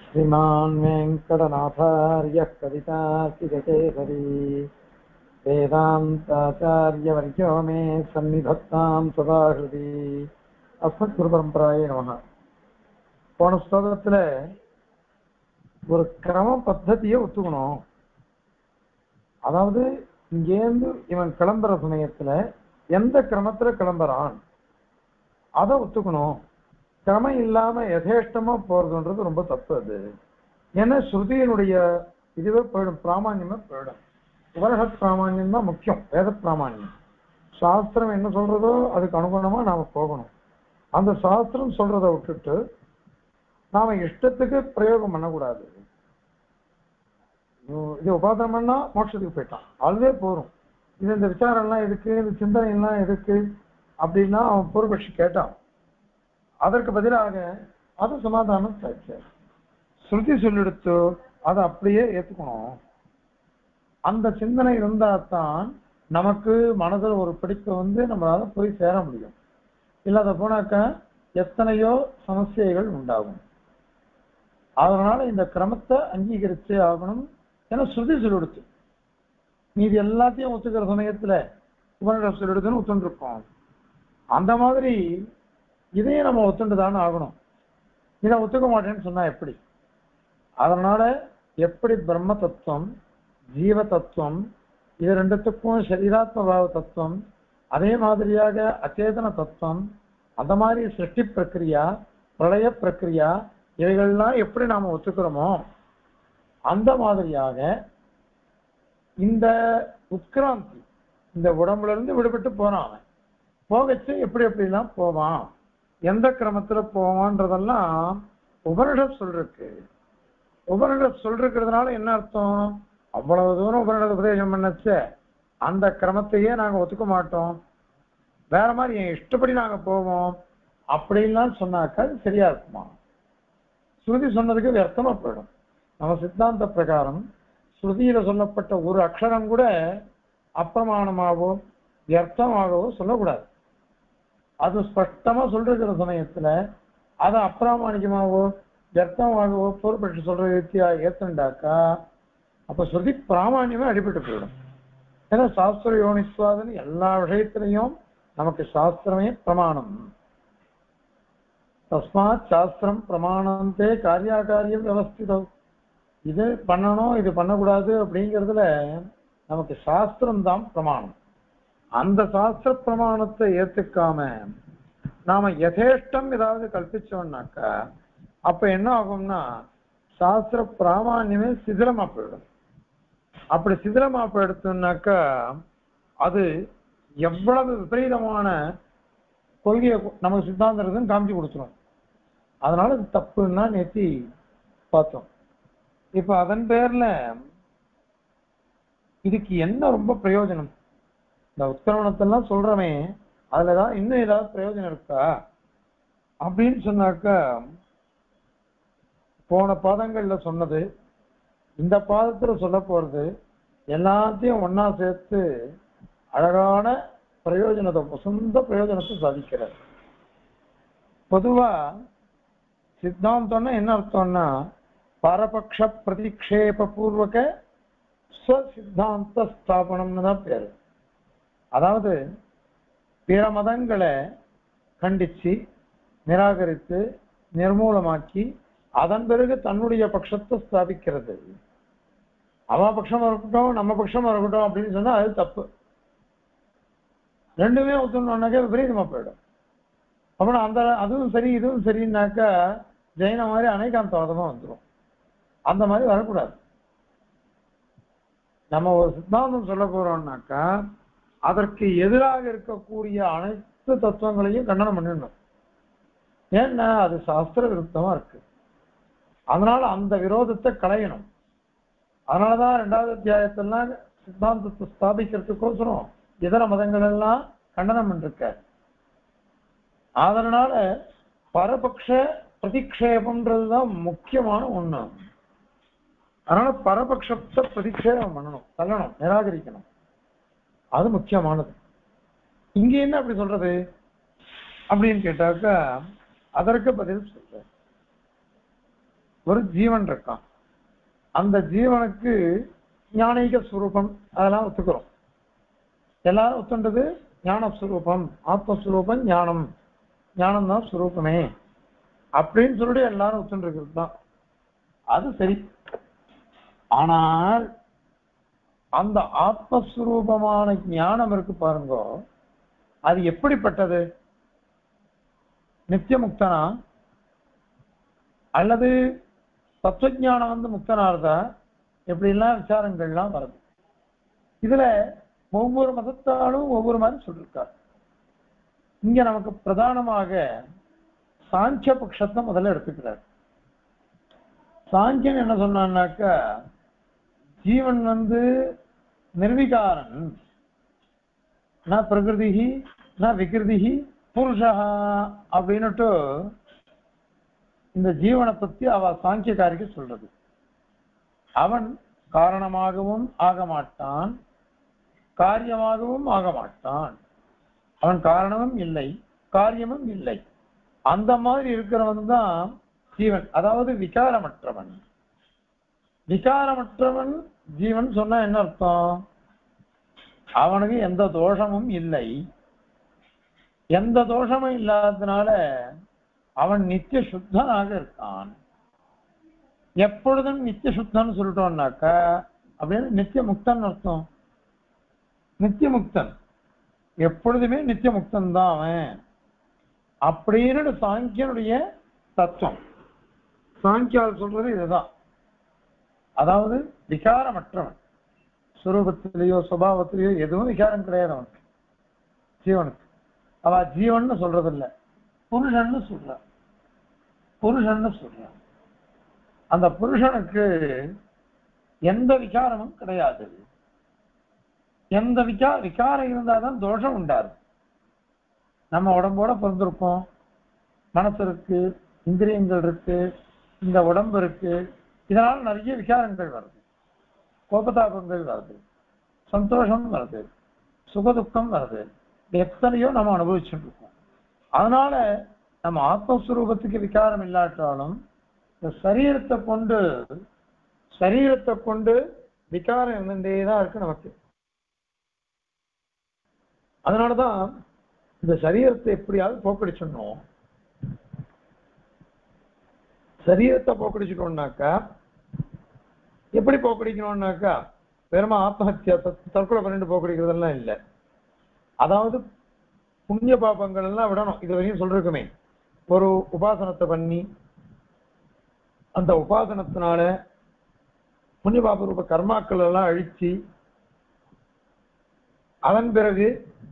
श्रीमान् वेङ्कटनाथार्यः कवितार्किककेसरी वेदान्ताचार्यवर्यो मे सन्निधत्तां सदा हृदि अस्मद्गुरुपरम्परायै நமः. போன ஸ்லோகத்துல ஒரு கிரம பத்ததியை ஒத்துக்கணும். அதாவது இங்கேருந்து இவன் கிளம்புற சமயத்துல எந்த கிரமத்துல கிளம்புறான் அதை ஒத்துக்கணும். கிரமம் இல்லாம யதேஷ்டமா போறதுன்றது ரொம்ப தப்பு. அது ஏன்னா ஸ்ருதியினுடைய இதுவே போயிடும், பிராமான்யமா போயிடும். உபனிஷத் பிராமான்யம் தான் முக்கியம், வேத பிராமான்யம். சாஸ்திரம் என்ன சொல்றதோ அதுக்கு அனுகுணமா நாம போகணும். அந்த சாஸ்திரம் சொல்றதை விட்டுட்டு நாம இஷ்டத்துக்கு பிரயோகம் பண்ணக்கூடாது. இது உபாசனம் பண்ணா மோட்சத்துக்கு போயிட்டான், அதுவே போறோம். இது இந்த விசாரம் எல்லாம் எதுக்கு, இந்த சிந்தனை எல்லாம் எதுக்கு அப்படின்னா அவன் பூர்வபக்ஷி கேட்டான். அதற்கு பதிலாக அது சமாதானம் ஸ்ருதி சொல்லிடுத்து அதை அப்படியே ஏத்துக்கணும். அந்த சிந்தனை இருந்தால்தான் நமக்கு மனதில் ஒரு பிடிப்பு நம்மளால போய் சேர முடியும். இல்லாத போனாக்க எத்தனையோ சமஸ்யைகள் உண்டாகும். அதனால இந்த கிரமத்தை அங்கீகரிச்சே ஆகணும். ஏன்னா ஸ்ருதி சொல்லிடுத்து. மீது எல்லாத்தையும் ஒத்துக்கிற சமயத்துல உபனிஷத் சொல்லிடுதுன்னு ஒத்துருக்கோம். அந்த மாதிரி இதையும் நம்ம ஒத்துண்டுதானே ஆகணும். இதை ஒத்துக்க மாட்டேன்னு சொன்னா எப்படி? அதனால எப்படி பிரம்ம தத்துவம், ஜீவ தத்துவம், இது ரெண்டுத்துக்கும் சரீராத்ம பாவ தத்துவம், அதே மாதிரியாக அச்சேதன தத்துவம், அந்த மாதிரி சிருஷ்டி பிரக்கிரியா, பிரளய பிரக்கிரியா, இவைகள்லாம் எப்படி நாம ஒத்துக்கிறோமோ அந்த மாதிரியாக இந்த உட்கிராந்தி, இந்த உடம்புல இருந்து விடுபட்டு போறான். போகச்சு எப்படி எப்படிலாம் போவான், எந்த கிரமத்துல போவான்றதெல்லாம் உபனிஷத் சொல்றதுக்கு. உபனிஷத் சொல்றதுனால என்ன அர்த்தம்? அவ்வளவு தூரம் உபனிஷத் உபதேசம் பண்ணச்ச அந்த கிரமத்தையே நாங்க ஒத்துக்க மாட்டோம், வேற மாதிரி என் இஷ்டப்படி நாங்க போவோம் அப்படின்லாம் சொன்னாக்கா அது சரியா இருக்குமா? ஸ்ருதி சொன்னதுக்கு வியர்த்தமா போயிடும். நம்ம சித்தாந்த பிரகாரம் ஸ்ருதியில சொல்லப்பட்ட ஒரு அக்ஷரம் கூட அப்பிரமாணமாகவோ வியர்த்தமாகவோ சொல்லக்கூடாது. அது ஸ்பஷ்டமா சொல்ற சமயத்துல அதை அப்பிராமணிகமாகவோ வியர்த்தமாகவோ பொறுப்பட்டு சொல்ற ரீதியா ஏத்துண்டாக்கா அப்ப ஸ்ருதி பிராமான்யமே அடிபட்டு போயிடும். ஏன்னா சாஸ்திர யோனிஸ்வாதன் எல்லா விஷயத்திலையும் நமக்கு சாஸ்திரமே பிரமாணம். தஸ்மாத் சாஸ்திரம் பிரமாணந்தே காரியாகாரிய வியவஸ்திதம். இது பண்ணணும் இது பண்ணக்கூடாது அப்படிங்கிறதுல நமக்கு சாஸ்திரம் தான் பிரமாணம். அந்த சாஸ்திர பிரமாணத்தை ஏத்துக்காம நாம யதேஷ்டம் ஏதாவது கல்பிச்சோம்னாக்கா அப்ப என்ன ஆகும்னா சாஸ்திர பிராமான்யமே சிதிலமா போயிடும். அப்படி சிதிலமா போயிடுச்சுனாக்கா அது எவ்வளவு விபரீதமான கொள்கையை நமக்கு சித்தாந்தம் காமிச்சு கொடுத்துரும். அதனால இது தப்புன்னா நேத்தி பார்த்தோம். இப்ப அதன் பேர்ல இதுக்கு என்ன ரொம்ப பிரயோஜனம்? இந்த உத்கிரமணத்தெல்லாம் சொல்றமே அதுலதான் இன்னும் ஏதாவது பிரயோஜனம் இருக்கா அப்படின்னு சொன்னாக்கா போன பாதங்கள்ல சொன்னது இந்த பாதத்துல சொல்ல போறது எல்லாத்தையும் ஒன்னா சேர்த்து அழகான பிரயோஜனத்தை, சொந்த பிரயோஜனத்தை சாதிக்கிறார். பொதுவா சித்தாந்தம்னா என்ன அர்த்தம்னா பரபக்ஷ பிரதிக்ஷேப பூர்வக ஸ்வசித்தாந்த ஸ்தாபனம்னு தான் பேரு. அதாவது பிற மதங்களை கண்டிச்சு நிராகரித்து நிர்மூலமாக்கி அதன் பிறகு தன்னுடைய பட்சத்தை ஸ்தாபிக்கிறது. அவ பட்சம் இருக்கட்டும் நம்ம பட்சம் இருக்கட்டும் அப்படின்னு சொன்னா அது தப்பு. ரெண்டுமே ஒத்துணுன்னாக்கா விபரீதமா போயிடும். அப்புறம் அந்த அதுவும் சரி இதுவும் சரின்னாக்கா ஜெயின மாதிரி அனைகாந்தவாதமா வந்துடும். அந்த மாதிரி வரக்கூடாது. நம்ம ஒரு சித்தாந்தம் சொல்ல போறோம்னாக்கா அதற்கு எதிராக இருக்கக்கூடிய அனைத்து தத்துவங்களையும் கண்டனம் பண்ணிடணும். ஏன்னா அது சாஸ்திர விருத்தமா இருக்கு. அதனால அந்த விரோதத்தை களையணும். அதனாலதான் 2வது அத்தியாயத்தெல்லாம் சித்தாந்தத்தை ஸ்தாபிக்கிறதுக்கோசரம் இதர மதங்கள் எல்லாம் கண்டனம் பண்ணிருக்க. அதனால பரபக்ஷ பிரதிக்ஷேபம்ன்றதுதான் முக்கியமான ஒண்ணு. அதனால பரபக்ஷத்தை பிரதிக்ஷேபம் பண்ணணும், தள்ளணும், நிராகரிக்கணும். அது முக்கியமானது. இங்க என்ன அப்படி சொல்றது அப்படின்னு கேட்டாக்கா அதற்கு பதில் சொல்ற. ஒரு ஜீவன் இருக்கான். அந்த ஜீவனுக்கு ஞானீக ஸ்வரூபம் அதெல்லாம் ஒத்துக்கிறோம். எல்லாரும் ஒத்துண்டது ஞானஸ்வரூபம், ஆத்மஸ்வரூபம், ஞானம், ஞானம் தான் ஸ்வரூபமே அப்படின்னு சொல்லிட்டு எல்லாரும் ஒத்துண்டிருக்கிறது தான். அது சரி. ஆனால் அந்த ஆத்மஸ்வரூபமான ஞானம் இருக்கு பாருங்க, அது எப்படிப்பட்டது? நித்திய முக்தனா அல்லது தத்துவஞானம் வந்து முக்தனார்தா? எப்படிலாம் விசாரங்கள்லாம் வருது. இதுல ஒவ்வொரு மதத்தாலும் ஒவ்வொரு மாதிரி சொல்லியிருக்காரு. இங்க நமக்கு பிரதானமாக சாங்கிய பட்சத்தை முதல்ல எடுத்துக்கிறார். சாங்கியன் என்ன சொன்னான்னாக்கா, ஜீவன் வந்து நிர்விகாரன், ந பிரகிருதி ந விகிருதி புருஷா அப்படின்னுட்டு இந்த ஜீவனை பத்தி அவ சாங்கியக்காரிக்கு சொல்றது. அவன் காரணமாகவும் ஆக மாட்டான், காரியமாகவும் ஆக மாட்டான். அவன் காரணமும் இல்லை, காரியமும் இல்லை. அந்த மாதிரி இருக்கிறவன் தான் ஜீவன், அதாவது விகாரமற்றவன். விகாரமற்றவன் ஜீவன் சொன்னா என்ன அர்த்தம்? அவனுக்கு எந்த தோஷமும் இல்லை. எந்த தோஷமும் இல்லாததுனால அவன் நித்திய சுத்தனாக இருக்கான். எப்பொழுதும் நித்திய சுத்தன் சொல்லிட்டோம்னாக்கா அப்படின்னு நித்திய முக்தன் அர்த்தம். நித்திய முக்தன் எப்பொழுதுமே நித்திய முக்தன் தான் அவன் அப்படின்னு சாங்கியனுடைய தத்துவம். சாங்கியால் சொல்றது இதுதான். அதாவது விகாரமற்றவன், சுரூபத்திலேயோ சுபாவத்திலேயோ எதுவும் விகாரம் கிடையாது அவனுக்கு, ஜீவனுக்கு. அவ ஜீவன் சொல்றது இல்ல, புருஷன்னு சொல்ற. புருஷன்னு சொல்ற. அந்த புருஷனுக்கு எந்த விகாரமும் கிடையாது. எந்த விகாரம் இருந்தாதான் தோஷம் உண்டாரு. நம்ம உடம்போட பிறந்திருக்கோம், மனசு இருக்கு, இந்திரியங்கள் இருக்கு, இந்த உடம்பு இருக்கு. இதனால நிறைய விகாரங்கள் வருது, கோபதாபங்கள் வருது, சந்தோஷம் வருது, சுகதுக்கம் வருது, எத்தனையோ நம்ம அனுபவிச்சுட்டு இருக்கோம். அதனால நம்ம ஆத்மஸ்வரூபத்துக்கு விகாரம் இல்லாட்டாலும் இந்த சரீரத்தை கொண்டு விகாரம் இருந்துட்டேதான் இருக்கு நமக்கு. அதனாலதான் இந்த சரீரத்தை எப்படியாவது போக்கடிச்சிடணும். சரீரத்தை போக்கடிச்சிட்டோம்னாக்கா எப்படி போக்கடிக்கணும்னாக்கா வெறுமா ஆத்மஹத்தியா தற்கொலை பண்ணிட்டு போக்கடிக்கிறதெல்லாம் இல்லை. அதாவது புண்ணிய பாபங்கள் எல்லாம் விடணும். இது வரையும் சொல்லிருக்குமே, ஒரு உபாசனத்தை பண்ணி அந்த உபாசனத்தினால புண்ணிய பாப ரூப கர்மாக்கள் எல்லாம் அழிச்சு அதன் பிறகு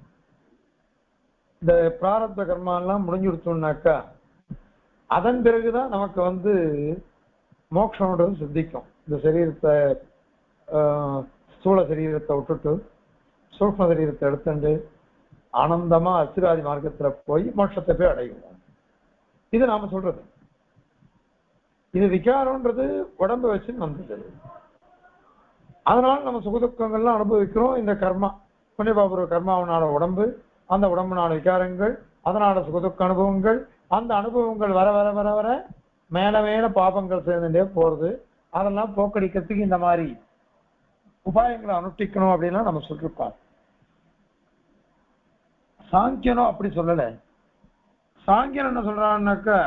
இந்த பிராரப்த கர்மா எல்லாம் முடிஞ்சுடுச்சோம்னாக்கா அதன் பிறகுதான் நமக்கு வந்து மோட்சம்ன்றது சித்திக்கும். இந்த சரீரத்தை ஸ்தூல சரீரத்தை விட்டுட்டு சூக்ம சரீரத்தை எடுத்துட்டு ஆனந்தமா அசிராதி மார்க்கத்துல போய் மோட்சத்தை போய் அடைவோம். இது நாம சொல்றது. இது விகாரம்ன்றது உடம்பு வச்சு வந்தது. அதனால நம்ம சுகதுக்கங்கள்லாம் அனுபவிக்கிறோம். இந்த கர்மா புண்ணியபாபுர கர்மாவனால உடம்பு, அந்த உடம்புனால விகாரங்கள், அதனால சுகதுக்க அனுபவங்கள், அந்த அனுபவங்கள் வர வர வர வர மேல மேல பாபங்கள் சேர்ந்துட்டே போறது. அதெல்லாம் போக்கடிக்கிறதுக்கு இந்த மாதிரி உபாயங்களை அனுஷ்டிக்கணும் அப்படின்னா நம்ம சொல்லிருப்போம். சாங்கியனும் அப்படி சொல்லல. சாங்கியன் என்ன சொல்றான்னாக்கா,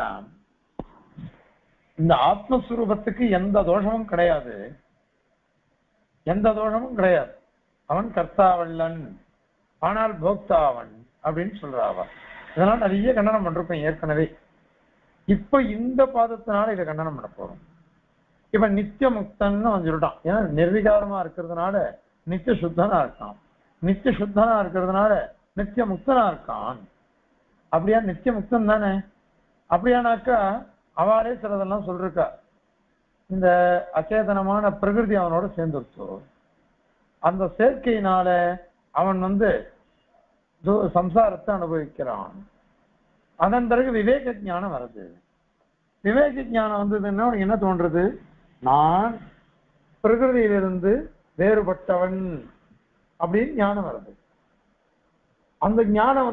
இந்த ஆத்மஸ்வரூபத்துக்கு எந்த தோஷமும் கிடையாது, எந்த தோஷமும் கிடையாது. அவன் கர்த்தாவல்லன், ஆனால் போக்தாவன் அப்படின்னு சொல்றாவ. இதெல்லாம் நிறைய கண்டனம் பண்றோம் ஏற்கனவே. இப்ப இந்த பாதத்தினால இதை கண்டனம் பண்ண போறோம். இப்ப நித்திய முக்தன்னு அவன் சொல்லிட்டான். ஏன்னா நிர்விகாரமா இருக்கிறதுனால நித்திய சுத்தனா இருக்கான், நித்திய சுத்தனா இருக்கிறதுனால நித்திய முக்தனா இருக்கான். அப்படியா? நித்திய முக்தன் தானே. அப்படியானாக்கா அவரே சிலதெல்லாம் சொல்றா, இந்த அச்சேதனமான பிரகிருதி அவனோட சேர்ந்துருச்சோ, அந்த சேர்க்கையினால அவன் வந்து சம்சாரத்தை அனுபவிக்கிறான். அதன் பிறகு விவேக ஞானம் வருது. விவேக ஞானம் வந்ததுன்னா என்ன தோன்றது? நான் பிரகிருதியிலிருந்து வேறுபட்டவன் அப்படின்னு ஞானம் வருது. அந்த ஞானம்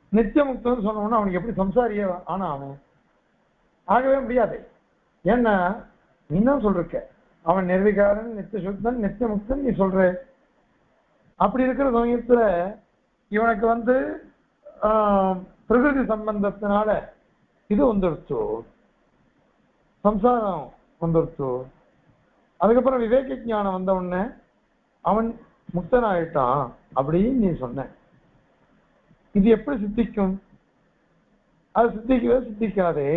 நித்திய முக்தன்னு சொன்னோம்னா அவனுக்கு எப்படி சம்சாரியே ஆனா அவன் ஆகவே முடியாது. ஏன்னா நீ தான் சொல்ற அவன் நிர்விகாரன் நித்திய சுத்தன் நித்திய முக்தன் நீ சொல்ற. அப்படி இருக்கிற சமயத்துல இவனுக்கு பிரகிருதி சம்பந்தத்தினால இது வந்துடுச்சு, சம்சாரம் வந்துடுச்சு. அதுக்கப்புறம் விவேக ஞானம் வந்த உடனே அவன் முக்தன் ஆயிட்டான் அப்படின்னு நீ சொன்ன. இது எப்படி சித்திக்கும்? அது சித்திக்கவே சித்திக்காதே.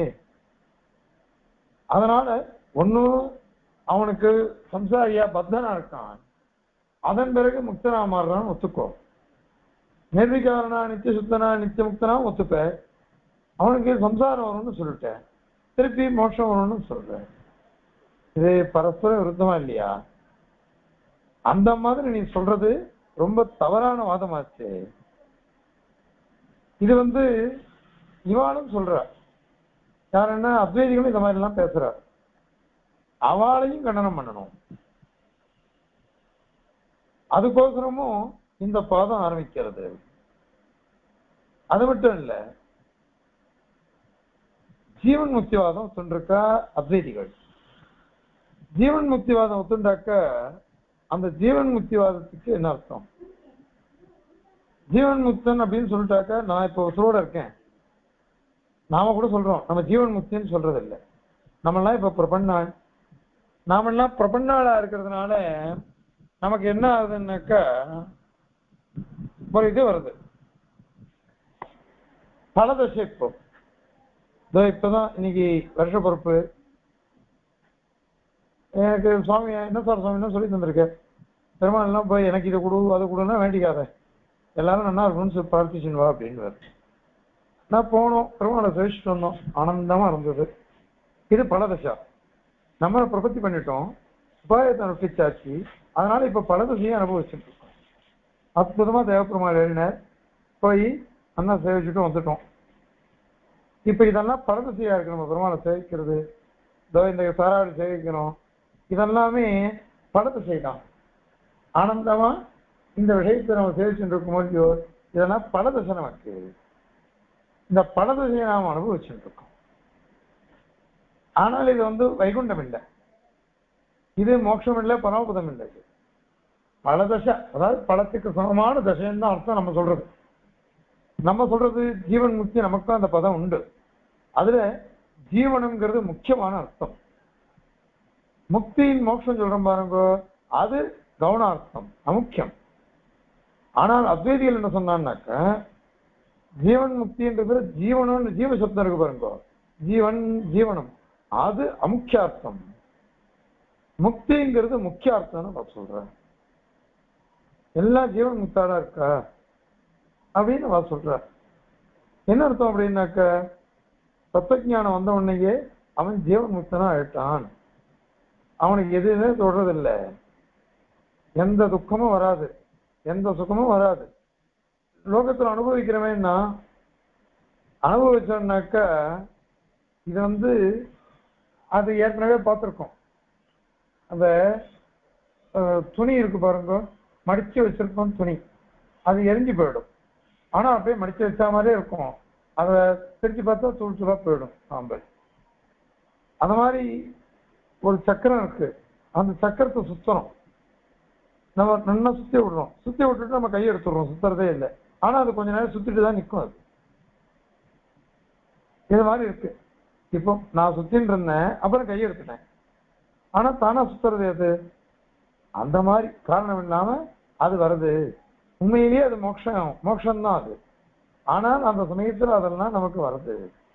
அதனால ஒன்னும் அவனுக்கு சம்சாரியா பத்தனா இருக்கான், அதன் பிறகு முக்தனா மாறுறான்னு ஒத்துக்கோ. நிர்விகாரனா நித்திய சுத்தனா நித்திய முக்தனா ஒத்துப்ப. அவனுக்கு சம்சாரம் வரும்னு சொல்லிட்டேன், திருப்பி மோட்சம் வரும்னு சொல்றேன். இது பரஸ்பர விருத்தமா இல்லையா? அந்த மாதிரி நீ சொல்றது ரொம்ப தவறான வாதமாச்சு. இது இவாளும் சொல்ற, யாருன்னா அத்வைதிகளும் இந்த மாதிரி எல்லாம் பேசுற, அவளையும் கண்டனம் பண்ணணும். அதுக்கோசரமும் இந்த பாதம் ஆரம்பிக்கிறது. அது மட்டும் இல்ல, ஜீவன் முக்திவாதம் ஒத்துண்டிருக்கா அத்வைதிகள். ஜீவன் முக்திவாதம் ஒத்துண்டாக்க அந்த ஜீவன் முக்திவாதத்துக்கு என்ன அர்த்தம்? ஜீவன் முக்தன் அப்படின்னு சொல்லிட்டாக்க, நான் இப்போ உசுரோட இருக்கேன், நாம கூட சொல்றோம் நம்ம ஜீவன் முக்தின்னு சொல்றது இல்லை. நம்மெல்லாம் இப்ப பிரபன்னாள், நாமெல்லாம் பிரபன்னாளா இருக்கிறதுனால நமக்கு என்ன ஆகுதுன்னாக்கா ஒரு இது வருது, பலதசை. இப்பதான் இன்னைக்கு வருஷ பொறுப்பு. எனக்கு சுவாமி என்ன சார் சுவாமி என்ன சொல்லி தந்திருக்க, பெருமாள் எல்லாம் போய் எனக்கு இதை கொடு அதை கொடுன்னா வேண்டிக்காத, எல்லாரும் நல்லா இருக்கணும்னு பிரார்த்திச்சுன்னு வா அப்படின்னு. நான் போனோம், பெருமாளை சேவிச்சுட்டு வந்தோம், ஆனந்தமா இருந்தது. இது பலதசா. நம்ம பிரபத்தி பண்ணிட்டோம், உபாயத்தை அனுப்பிச்சாச்சு, அதனால இப்ப பலதசையும் அனுபவிச்சுட்டு இருக்கோம். அற்புதமா தேவப்பெருமாள் எழுதினார், போய் அண்ணா சேவிச்சுட்டு வந்துட்டோம். இப்ப இதெல்லாம் பலதசையா இருக்கு. நம்ம பெருமாளை சேவிக்கிறது, இந்த சாராவளி சேவிக்கணும், இதெல்லாமே பலதசை தான். ஆனந்தமா இந்த விஷயத்தை நம்ம சேவிச்சுட்டு இருக்கும்போது இதெல்லாம் பலதசை நமக்கு. இந்த பலதசையை நாம் அனுபவிச்சுட்டு இருக்கோம். ஆனால் இது வைகுண்டம் இல்லை, இது மோட்சம் இல்லை, பரமபதம் இல்லை. பலதசை, அதாவது பலத்துக்கு சமமான தசைன்னு தான் அர்த்தம் நம்ம சொல்றது. நம்ம சொல்றது ஜீவன் முக்தி, நமக்கும் அந்த பதம் உண்டு. அதுல ஜீவனம்ங்கிறது முக்கியமான அர்த்தம். முக்தியின் மோட்சம் சொல்றோம் பாருங்க, அது கவுனார்த்தம், அமுக்கியம். ஆனால் அத்வைதிகள் என்ன சொன்னான்னாக்க, ஜீவன் முக்தின்றது ஜீவனம், ஜீவ சப்தம் இருக்கு பாருங்க, ஜீவன் ஜீவனம், அது அமுக்கியார்த்தம். முக்திங்கிறது முக்கியார்த்தம்னு நான் சொல்றேன். எல்லா ஜீவன் முக்தாடா இருக்கா அப்படின்னு நான் சொல்றேன். என்ன அர்த்தம் அப்படின்னாக்க, தத்துவஞானம் வந்த உடனேயே அவன் ஜீவன் முக்தனா ஆயிட்டான், அவனுக்கு எதுவுமே தொடறதில்லை, எந்த துக்கமும் வராது, எந்த சுகமும் வராது. லோகத்தில் அனுபவிக்கிறவன்னா அனுபவிச்சோம்னாக்க இது அது ஏற்கனவே பார்த்துருக்கோம். அந்த துணி இருக்கு பாருங்க, மடிச்சு வச்சிருக்கோம் துணி, அது எரிஞ்சு போயிடும். ஆனா அப்படியே மடிச்சு வச்ச மாதிரியே இருக்கும், அதை பிரிச்சு பார்த்தா தூள் தூளா போயிடும் சாம்பல். அந்த மாதிரி ஒரு சக்கரம் இருக்கு, அந்த சக்கரத்தை சுத்தணும், நம்ம நல்லா சுத்தி விடுறோம், சுத்தி விட்டுட்டு நம்ம கையை எடுத்துடுறோம், சுத்துறதே இல்லை. ஆனா அது கொஞ்ச நேரம் சுத்திட்டு தான் நிற்கும். அது இது மாதிரி இருக்கு. இப்போ நான் சுத்தின்னு இருந்தேன், அப்புறம் கையை எடுத்துட்டேன், ஆனா தானா சுத்துறது அது. அந்த மாதிரி காரணம் இல்லாம அது வருது. உண்மையிலேயே அது மோட்சம்தான் அது. ஆனால் அந்த சமயத்துல அதெல்லாம் நமக்கு வருது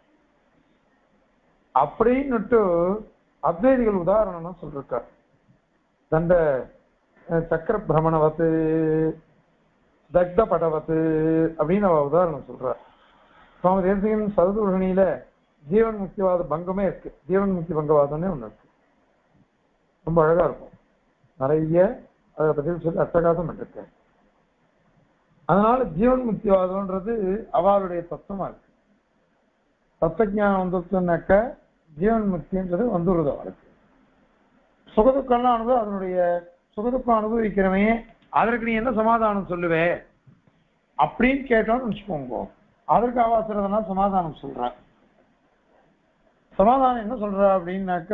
அப்படின்னுட்டு அத்வைதிகள் உதாரணம் சொல்லிருக்கார். தண்ட சக்கர பிரமணவத்து தக்த படவத்து அப்படின்னு அவ உதாரணம் சொல்றார். சுவாமி தேசிகன் சதுர்ணியில ஜீவன் முக்திவாத பங்கமே இருக்கு, ஜீவன் முக்தி பங்கவாதம்னே ஒண்ணு இருக்கு, ரொம்ப அழகா இருக்கும். நிறைய அதை பற்றி சொல்லி அட்டகாசம் பண்ணிருக்கேன். அதனால ஜீவன் முக்திவாதம்ன்றது அவளுடைய தத்துவமா இருக்கு. தத்துவஞானம் வந்துருச்சுன்னாக்க ஜீவன் முக்தின்றது வந்துடுறது அவளுக்கு. சுகதுக்கம்லாம் அனுபவம், அதனுடைய சுகதுக்கம் அனுபவிக்கிறவன் அதற்கு நீ என்ன சமாதானம் சொல்லுவே அப்படின்னு கேட்டோம்னு வச்சுக்கோங்க, அதற்கு அவாசரதுனா சமாதானம் சொல்ற. சமாதானம் என்ன சொல்ற அப்படின்னாக்க,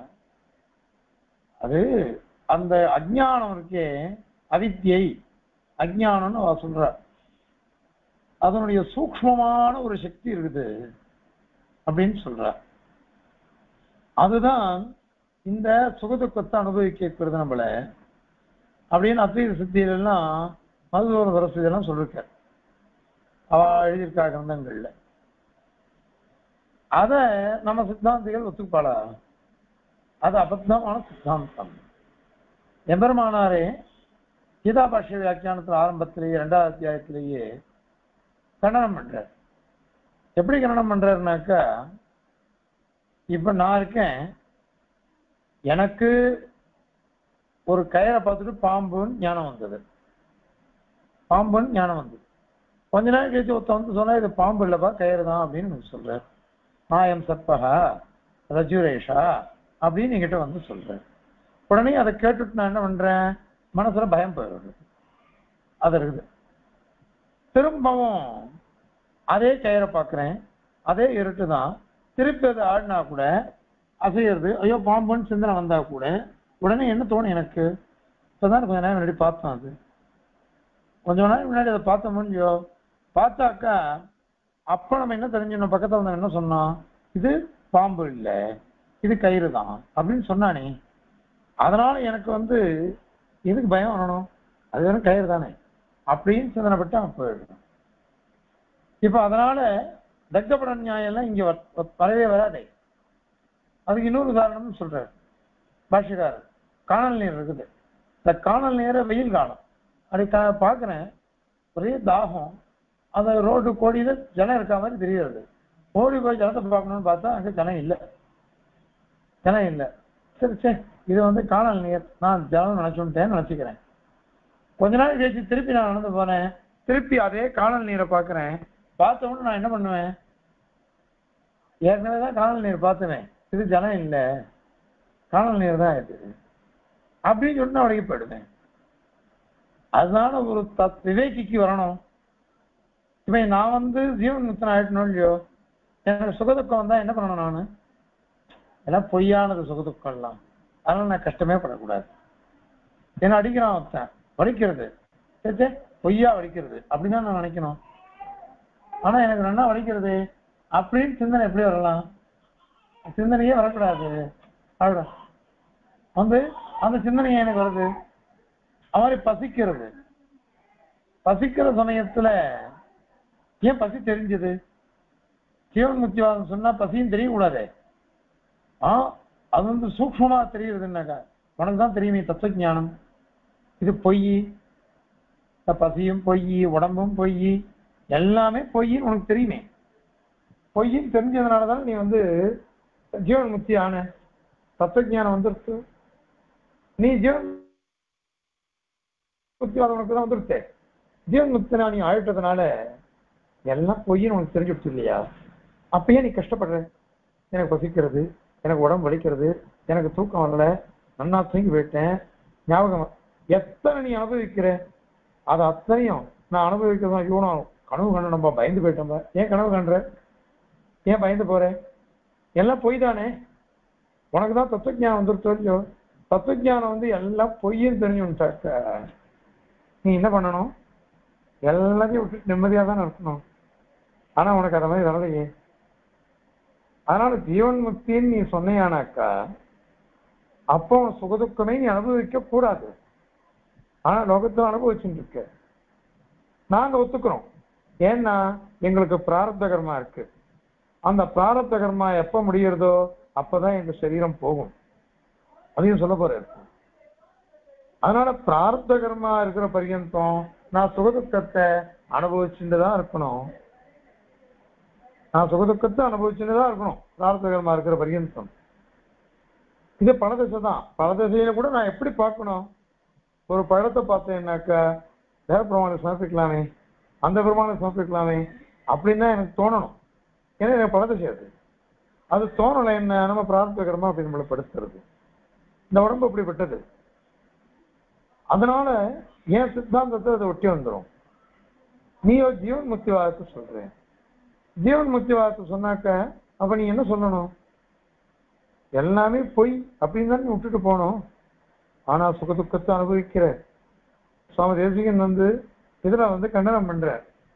அது அந்த அஜ்ஞானம் இருக்கே, அவித்யை அஜ்ஞானம்னு அவ சொல்ற, அதனுடைய சூக்ஷ்மமான ஒரு சக்தி இருக்குது அப்படின்னு சொல்ற. அதுதான் இந்த சுகதுக்கத்தை அனுபவிக்கிறது நம்மள அப்படின்னு அத்வைத சித்தியிலாம் மதுதோர சரஸ்வதியெல்லாம் சொல்லிருக்க அவ எழுதியிருக்கா கிரந்தங்கள்ல. அத நம்ம சித்தாந்திகள் ஒத்துப்பாளா? அது அபத்தமான சித்தாந்தம். எம்பெருமானாரே கீதா பாஷ்ய வியாக்கியானத்தில் ஆரம்பத்திலேயே 2வது அத்தியாயத்திலேயே கண்டனம் பண்றார். எப்படி கண்டனம் பண்றாருனாக்கா, இப்ப நான் இருக்கேன், எனக்கு ஒரு கயிறை பார்த்துட்டு பாம்புன்னு ஞானம் வந்தது. பாம்புன்னு ஞானம் வந்தது. கொஞ்ச நேரம் கழிச்சு ஒருத்த வந்து சொன்னா இது பாம்பு இல்லப்பா கயிறு தான் அப்படின்னு சொல்றார். நாயம் சர்பகா ரஜுரேஷா அப்படின்னு என்கிட்ட வந்து சொல்றேன். உடனே அதை கேட்டுட்டு நான் என்ன பண்றேன், மனசுல பயம் போயிடுது. அது இருக்குது. திரும்பவும் அதே கயிறை பார்க்கிறேன், அதே இருட்டு தான், திருப்பி அது ஆடினா கூட அசையிறது, ஐயோ பாம்புன்னு சிந்தனை வந்தா கூட உடனே என்ன தோணும் எனக்கு, இப்பதான் கொஞ்ச நேரம் முன்னாடி பார்த்தோம், அது கொஞ்ச நேரம் முன்னாடி அதை பார்த்த முடிஞ்சோ பார்த்தாக்கா அப்ப நம்ம என்ன தெரிஞ்சுக்கணும், பக்கத்துல வந்து என்ன சொன்னோம், இது பாம்பு இல்லை இது கயிறு தான் அப்படின்னு சொன்னானே. அதனால எனக்கு வந்து எதுக்கு பயம் வரணும், அது வெறும் கயிறு தானே அப்படின்னு சிந்தனைப்பட்டு அவன் போயிடணும். இப்ப அதனால தக்கப்பட நியாயம் எல்லாம் இங்க வரவே வராதே. அதுக்கு இன்னொரு உதாரணம்னு சொல்றாரு பாஷ்யக்காரர். காணல் நீர் இருக்குது, இந்த காணல் நீரை வெயில் காலம் அப்படி பாக்குறேன், ஒரே தாகம், அந்த ரோடு கோடியில ஜனம் இருக்கா மாதிரி தெரியாது. ஓடி போய் ஜனத்தை பார்க்கணும்னு பார்த்தா அங்க ஜனம் இல்லை, ஜனம் இல்லை. சரி சரி இது வந்து காணல் நீர், நான் ஜனம் நினைச்சுட்டேன்னு நினைச்சுக்கிறேன். கொஞ்ச நாள் கழிச்சு திருப்பி நான் நடந்து போனேன், திருப்பி அதே காணல் நீரை பார்க்கிறேன். பார்த்தவொன்னு நான் என்ன பண்ணுவேன், ஏற்கனவே காணல் நீர் பார்த்துவேன், இது ஜனம் இல்லை காணல் நீர் தான் இது அப்படின்னு சொன்னா உடனே போயிடுவேன். அதனால ஒரு விவேகிக்கு வரணும். இப்ப நான் வந்து ஜீவன் முக்தன் ஆயிட்டணும் இல்லையோ, எனக்கு சுகதுக்கம் வந்தா என்ன பண்ணணும், நானு எல்லாம் பொய்யானது சுகதுக்கம் எல்லாம், அதனால நான் கஷ்டமே படக்கூடாது. என்ன அடிக்கிறான் ஒருத்தன், வலிக்கிறது, சரி பொய்யா வலிக்கிறது அப்படின்னு நான் நினைக்கணும். ஆனா எனக்கு நல்லா வலிக்கிறது அப்படின்னு சிந்தனை எப்படி வரலாம், சிந்தனையே வரக்கூடாது. அவ்வளோ வந்து அந்த சிந்தனையே எனக்கு வருது. அது மாதிரி பசிக்கிறது, பசிக்கிற சமயத்துல ஏன் பசி தெரிஞ்சது, ஜீவன் முக்திவாதம் சொன்னா பசியும் தெரியக்கூடாது. அது வந்து சூக்ஷ்மமா தெரியுதுன்னாக்கா உனக்கு தான் தெரியுமே தத்துவஞானம், இது பொய், பசியும் பொய், உடம்பும் பொய், எல்லாமே பொய்ன்னு உனக்கு தெரியுமே. பொய்ன்னு தெரிஞ்சதுனாலதான் நீ வந்து ஜீவன் முக்தி ஆன, தத்துவஞானம் வந்துருச்சு. நீ ஜீவன் முக்திவாதம் உனக்கு தான் வந்துருச்சே, ஜீவன் முக்தனா நீ ஆயிட்டதுனால எல்லாம் பொய்ன்னு உனக்கு தெரிஞ்சுடுச்சு இல்லையா. அப்பயே நீ கஷ்டப்படுற, எனக்கு பசிக்கிறது, எனக்கு உடம்பு வலிக்கிறது, எனக்கு தூக்கம் வரல, நன்னா தூங்கி போயிட்டேன், ஞாபகம் எத்தனை நீ அனுபவிக்கிற, அது அத்தனையும் நான் அனுபவிக்கிறதா. இவனோ கனவு கண்டு நம்ம பயந்து போயிட்டோம், ஏன் கனவு கண்டுற, ஏன் பயந்து போற, எல்லாம் பொய் தானே. உனக்கு தான் தத்துவஞானம் வந்துருச்சோ இல்லையோ, தத்துவஞானம் வந்து எல்லாம் பொய்ன்னு தெரிஞ்சுட்டாக்க நீ என்ன பண்ணணும், எல்லாத்தையும் விட்டுட்டு நிம்மதியா தான் இருக்கணும். ஆனா உனக்கு அந்த மாதிரி வரலையே. அதனால ஜீவன் முக்தின்னு நீ சொன்னையானாக்கா அப்போ சுகதுக்கமே நீ அனுபவிக்க கூடாது. ஆனா லோகத்துல அனுபவிச்சுட்டு இருக்க, நாங்க ஒத்துக்கிறோம். ஏன்னா எங்களுக்கு பிராரப்த கர்மா இருக்கு, அந்த பிராரப்த கர்மா எப்ப முடிகிறதோ அப்பதான் எங்க சரீரம் போகும், அதையும் சொல்ல போற. அதனால பிராரப்த கர்மா இருக்கிற பர்யந்தம் நான் சுகதுக்கத்தை அனுபவிச்சுட்டுதான் இருக்கணும், நான் சுகதுக்கத்தை அனுபவிச்சுட்டுதான் இருக்கணும் பிராரப்த கர்மா இருக்கிற பர்யந்தம். இது பலதசை தான். பலதசையில கூட நான் எப்படி பார்க்கணும், ஒரு பழத்தை பார்த்தேன்னாக்கா வேற பிரமாணம் சமர்ப்பிக்கலாமே, அந்த பிரமாணம் சமர்ப்பிக்கலாமே அப்படின்னு தான் எனக்கு தோணணும். ஏன்னா எனக்கு பலதசை அது, அது தோணலை என்ன நம்ம பிராரப்த கர்மா அப்படி நம்மளை படுத்துறது. இந்த உடம்பு அப்படிப்பட்டது. அதனால ஏன் சித்தாந்தத்தை அதை ஒட்டி வந்துடும். நீயோ ஜீவன் முக்திவாதத்தை சொல்றேன், ஜீவன் முக்தி வார்த்தை சொன்னாக்க அப்ப நீ என்ன சொல்லணும்? எல்லாமே பொய் அப்படின்னு தான் நீ விட்டுட்டு போனோம். ஆனா சுக துக்கத்தை அனுபவிக்கிற சுவாமி தேசிகன் இதுல கண்டனம் பண்ற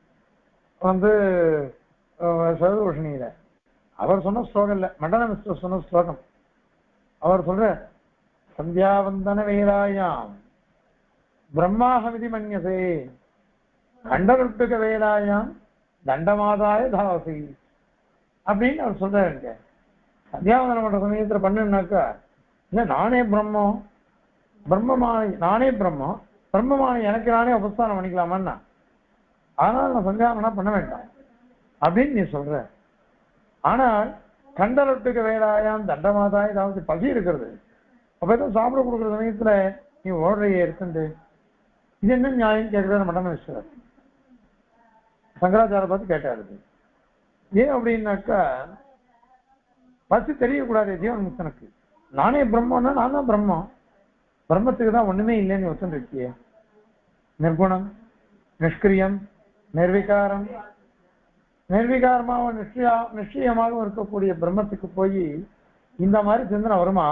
சர்வபூஷணியில அவர் சொன்ன ஸ்லோகம் இல்ல, மண்டல மிஸ்டர் சொன்ன ஸ்லோகம். அவர் சொல்ற சந்தியாவந்தன வேலாயாம் பிரம்மாஹமிதி மன்யசே கண்டருட்டுக வேலாயாம் தண்டமாதாய தாசி அப்படின்னு அவர் சொல்றாருங்க. சந்தியாவந்தனம் பண்ற சமயத்துல பண்ணுனாக்கா இல்ல நானே பிரம்மம், பிரம்மமான நானே பிரம்மம், பிரம்மமான எனக்கு நானே உபஸ்தானம் பண்ணிக்கலாமான்னா அதனால நான் சந்தியாவந்தனம் பண்ண வேண்டாம் அப்படின்னு நீ சொல்ற. ஆனால் கண்டலொட்டுக்கு வேலாயாம் தண்டமாதாய் ஏதாவது பசி இருக்கிறது, அப்பதான் சாப்பிட கொடுக்குற சமயத்துல நீ ஓடுறைய இருக்குண்டு இது என்ன நியாயம் கேட்கறது மண்டமேஸ்வரர் சங்கராச்சார பார்த்து கேட்டாரு. ஏன் அப்படின்னாக்கா பசி தெரியக்கூடாது ஜீவன் முக்தனுக்கு. நானே பிரம்மன்னா நான் தான் பிரம்மம், பிரம்மத்துக்கு தான் ஒண்ணுமே இல்லைன்னு ஒத்துன்னு இருக்கிய. நிர்குணம், நிஷ்கிரியம், நிர்விகாரம், நிர்விகாரமாக நிச்சயமாக இருக்கக்கூடிய பிரம்மத்துக்கு போய் இந்த மாதிரி சிந்தனை வருமா?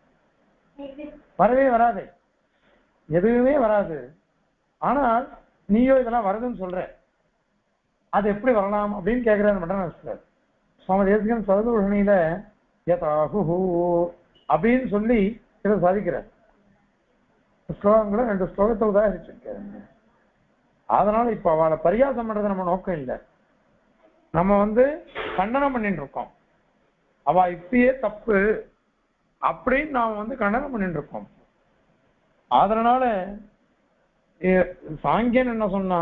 வரவே வராது, எதுவுமே வராது. ஆனால் நீயோ இதெல்லாம் வருதுன்னு சொல்ற, அது எப்படி வரலாம் அப்படின்னு கேட்கிறாரு மண்டனேஸ்வரர். சுவாமி தேசிகன் சர்வபூஷணியில யதாஹு அப்படின்னு சொல்லி இதை சாதிக்கிறார். ஸ்லோகங்களை 2 ஸ்லோகத்தை உதாரிச்சிருக்காரு. அதனால இப்ப அவளை பரிகாசம் பண்றது நம்ம நோக்கம் இல்லை, நம்ம கண்டனம் பண்ணிட்டு இருக்கோம். அவ இப்பயே தப்பு அப்படின்னு நாம கண்டனம் பண்ணிட்டு இருக்கோம். அதனால சாங்கியன் என்ன சொன்னா,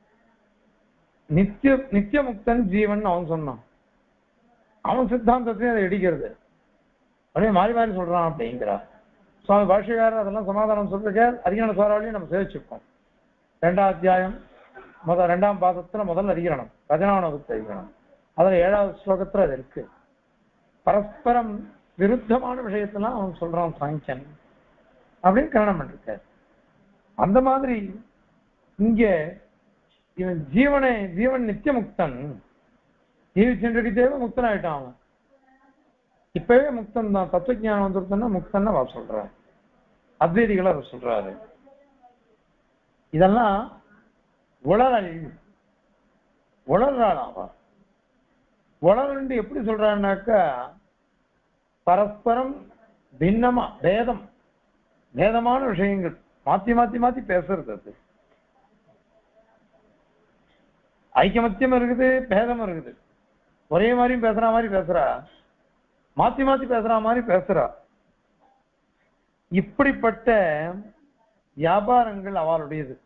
நித்திய முக்தன் ஜீவன் அவன் சொன்னான். அவன் சித்தாந்தத்தையும் அதை இடிக்கிறது அப்படியே மாறி மாறி சொல்றான் அப்படிங்கிறா. சுவாமி பாஷ்யக்காரர் அதெல்லாம் சமாதானம் சொல்லிருக்க. அதிகார சாராவளியும் நம்ம சேவிச்சிருக்கோம். 2ஆம் அத்தியாயம் 2ஆம் பாதத்துல முதல் அதிகரணம் 14வது அதிகரணம், அதுல 7வது ஸ்லோகத்துல அது இருக்கு. பரஸ்பரம் விருத்தமான விஷயத்தெல்லாம் அவன் சொல்றான் சாங்கியன் அப்படின்னு கரணம் பண்ணிருக்க. அந்த மாதிரி இங்க இவன் ஜீவன் நித்திய முக்தன், ஜீவிச்சுருக்கிட்டேவே முக்தன் ஆயிட்டான். அவன் இப்பவே முக்தன் தான். தத்துவஞானம் வந்துருத்தன்னா முக்தன் அவ சொல்ற, அத்வைதிகளை அவர் சொல்றாரு. இதெல்லாம் உளறாளாவா? உளறு எப்படி சொல்றான்னாக்கா பரஸ்பரம் பின்னமா வேதமான விஷயங்கள் மாத்தி பேசுறது. அது ஐக்கியமத்தியம் இருக்குது, பேதம் இருக்குது. ஒரே மாதிரியும் பேசுற மாதிரி பேசுறா, மாத்தி பேசுற மாதிரி பேசுறா. இப்படிப்பட்ட வியாபாரங்கள் அவளுடையது.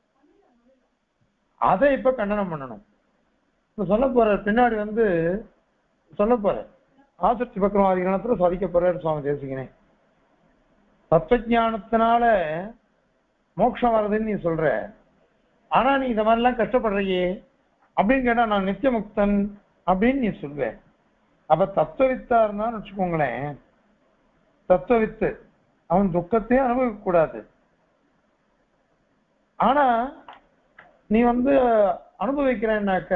அதை இப்ப கண்டனம் பண்ணணும். இப்ப சொல்ல போற பின்னாடி சொல்ல போற ஆசக்தி பக்ரமாதிகரணத்துல சாதிக்க போறாரு சுவாமி தேசிகனே. தத்துவஞானத்தினால மோட்சம் வருதுன்னு நீ சொல்ற, ஆனா நீ இந்த மாதிரி எல்லாம் கஷ்டப்படுறியே அப்படின்னு கேட்டா நான் நித்திய முக்தன் அப்படின்னு நீ சொல்வ. அப்ப தத்துவவித்தா இருந்தான்னு வச்சுக்கோங்களேன், தத்துவவித்து அவன் துக்கத்தையும் அனுபவிக்க கூடாது. ஆனா நீ அனுபவிக்கிறேன்னாக்க,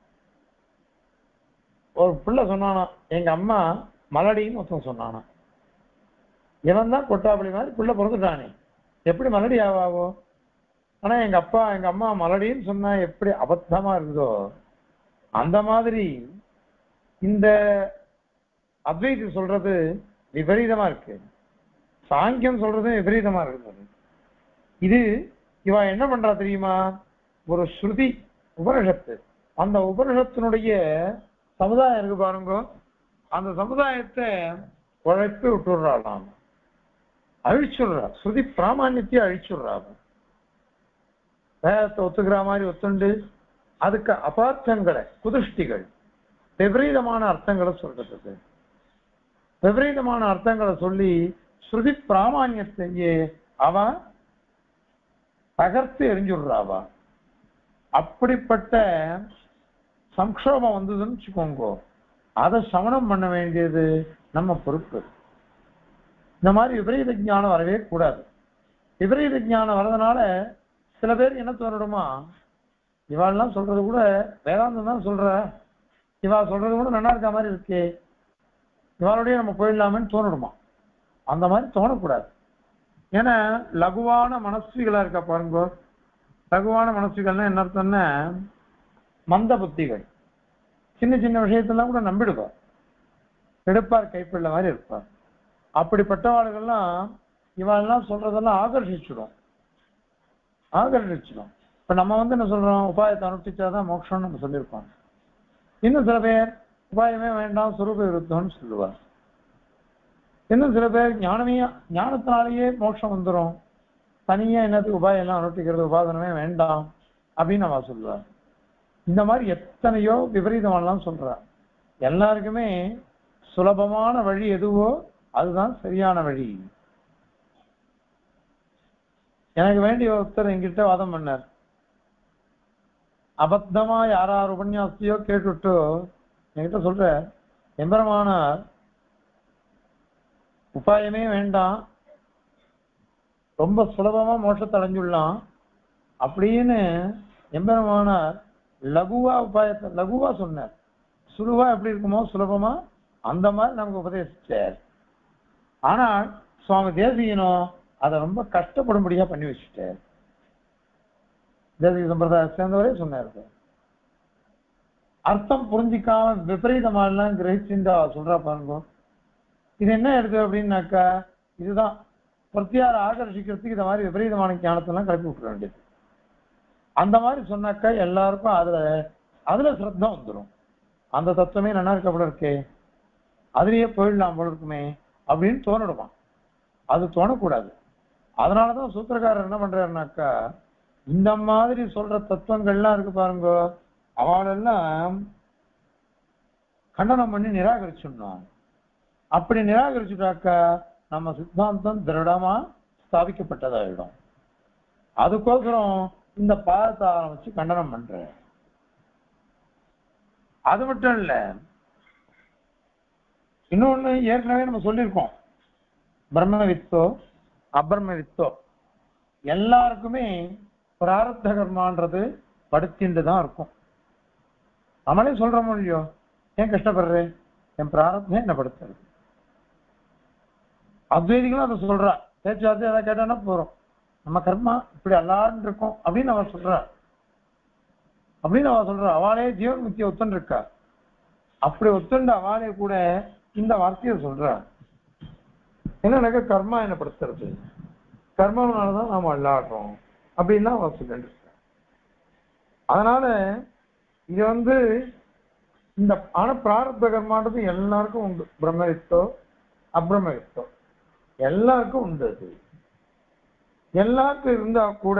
ஒரு பிள்ளை சொன்னானா எங்க அம்மா மலடின்னு ஒருத்தன் சொன்னானா, இவன் தான் கொட்டாப்பள்ளி மாதிரி பிள்ளை பிறந்துட்டானே, எப்படி மலடி ஆவாவோ? ஆனா எங்க அம்மா மலடின்னு சொன்னா எப்படி அபத்தமா இருக்குதோ அந்த மாதிரி இந்த அத்வைதி சொல்றது விபரீதமா இருக்கு, சாங்கியம் சொல்றது விபரீதமா இருக்குது. இது இவ என்ன பண்றா தெரியுமா? ஒரு ஸ்ருதி உபனிஷத்து, அந்த உபனிஷத்தினுடைய சமுதாயம் இருக்கு பாருங்க, அந்த சமுதாயத்தை உழைப்பு விட்டுடுறாளாம், அழிச்சுடுறா. ஸ்ருதி பிராமணியத்தை அழிச்சுடுறா. வேதத்தை ஒத்துக்கிற மாதிரி ஒத்துண்டு அதுக்கு அபார்த்தங்களை குதிஷ்டிகள் விபரீதமான அர்த்தங்களை சொல்றதுக்கு, விபரீதமான அர்த்தங்களை சொல்லி ஸ்ருதி பிராமணியத்தையே அவன் தகர்த்து எரிஞ்சுடுறாவா. அப்படிப்பட்ட சம்ஷோபம் வந்ததுன்னு வச்சுக்கோங்க, அதை சமணம் பண்ண வேண்டியது நம்ம பொறுப்பு. இந்த மாதிரி விபரீத ஞானம் வரவே கூடாது. விபரீத ஞானம் வர்றதுனால சில பேர் என்ன தோணுமா, இவாள்லாம் சொல்றது கூட வேதாந்தம் தான் சொல்ற, இவா சொல்றது கூட நல்லா இருக்க மாதிரி இருக்கே, இவாளுடைய நம்ம போயிடலாமேன்னு தோணிடுமா. அந்த மாதிரி தோணக்கூடாது. ஏன்னா லகுவான மனசுகளா இருக்கா பாருங்க. லகுவான மனசுகள்னா என்ன அர்த்தம்னா மந்த புத்திகள். சின்ன சின்ன விஷயத்தெல்லாம் கூட நம்பிடுவார், எடுப்பார் கைப்பிள்ள மாதிரி இருப்பார். அப்படிப்பட்டவாளுகள்லாம் இவாளெல்லாம் சொல்றதெல்லாம் ஆகர்ஷிச்சிடும். இப்ப நம்ம என்ன சொல்றோம், உபாயத்தை அனுஷ்டிச்சாதான் மோட்சம்னு நம்ம சொல்லியிருப்பாங்க. இன்னும் சில பேர் உபாயமே வேண்டாம் சுரூப விருத்தம்னு சொல்லுவார். இன்னும் சில பேர் ஞானத்தினாலேயே மோட்சம் வந்துடும், தனியா என்னத்துக்கு உபாயம் எல்லாம் அனுஷ்டிக்கிறது, உபாதனமே வேண்டாம் அப்படின்னு அவ சொல்லுவார். இந்த மாதிரி எத்தனையோ விபரீதமெல்லாம் சொல்றார். எல்லாருக்குமே சுலபமான வழி எதுவோ அதுதான் சரியான வழி. எனக்கு வேண்டிய ஒருத்தர் என்கிட்ட வாதம் பண்ணார். அபத்தமா யாரார் உபன்யாசத்தையோ கேட்டுட்டு என்கிட்ட சொல்ற, எம்பெருமானார் உபாயமே வேண்டாம், ரொம்ப சுலபமா மோட்சத்தை அடைஞ்சுடலாம் அப்படின்னு எம்பெருமானார் லகுவா உபாயத்தை லகுவா சொன்னார். சுலுவா எப்படி இருக்குமோ சுலபமா அந்த மாதிரி நமக்கு உபதேசிச்சார். ஆனால் சுவாமி தேசிகனும் அதை ரொம்ப கஷ்டப்படும்படியா பண்ணி வச்சுட்டார். தேசிக சம்பிரதாய சேர்ந்தவரே சொன்னார். அர்த்தம் புரிஞ்சிக்காம விபரீதமாலாம் கிரகிச்சுண்டா சொல்றா பாருங்க. இது என்ன எடுத்து அப்படின்னாக்கா, இதுதான் பிரத்தியார ஆகர்ஷிக்கிறதுக்கு இந்த மாதிரி விபரீதமான ஞானத்தெல்லாம் கிளப்பி விட்டுற வேண்டியது. அந்த மாதிரி சொன்னாக்கா எல்லாருக்கும் அதுல சிரத்தம் வந்துடும். அந்த தத்துவமே நல்லா இருக்க போல இருக்கே, அதுலயே போயிடலாம் போல இருக்குமே அப்படின்னு தோணிடுவான். அது தோணக்கூடாது. அதனாலதான் சூத்திரக்காரர் என்ன பண்றாருனாக்கா, இந்த மாதிரி சொல்ற தத்துவங்கள்லாம் இருக்கு பாருங்க, அவளெல்லாம் கண்டனம் பண்ணி நிராகரிச்சுடணும். அப்படி நிராகரிச்சுட்டாக்கா நம்ம சித்தாந்தம் திருடமா ஸ்தாபிக்கப்பட்டதாயிடும். அதுக்கோசரம் இந்த பாதத்தை ஆரம்பிச்சு கண்டனம் பண்ற. அது மட்டும் இல்ல, இன்னொன்னு ஏற்கனவே நம்ம சொல்லியிருக்கோம், பிரம்மவித்தோ அபிரம்மவித்தோ எல்லாருக்குமே பிராரப்த கர்மான்றது படுத்திட்டு தான் இருக்கும். நம்மளே சொல்றோமோ இல்லையோ, ஏன் கஷ்டப்படுறேன், என் பிராரப்தம் என்ன படுத்துறது. அத்வைதிகளும் அதை சொல்றா, பேச்சுவார்த்தை எதாவது கேட்டானா போறோம், நம்ம கர்மா இப்படி அல்லான்னு இருக்கும் அப்படின்னு அவ சொல்றா. அவளே ஜீவன் முக்தியை ஒத்துன்னு இருக்கா. அப்படி ஒத்துண்டு அவளே கூட இந்த வார்த்தையை சொல்றா. என்ன கர்மா என்ன படுத்துறது, கர்மாவனாலதான் நாம அல்லாடுறோம் அப்படின்னா அவ சொல்லிட்டு இருக்க. அதனால இது இந்த ஆனா பிராரப்த கர்மான்றது எல்லாருக்கும் உண்டு. பிரம்மவித்தோ அபிரம்மவித்தோ எல்லாருக்கும் உண்டு. அது எல்லாருக்கும் இருந்தா கூட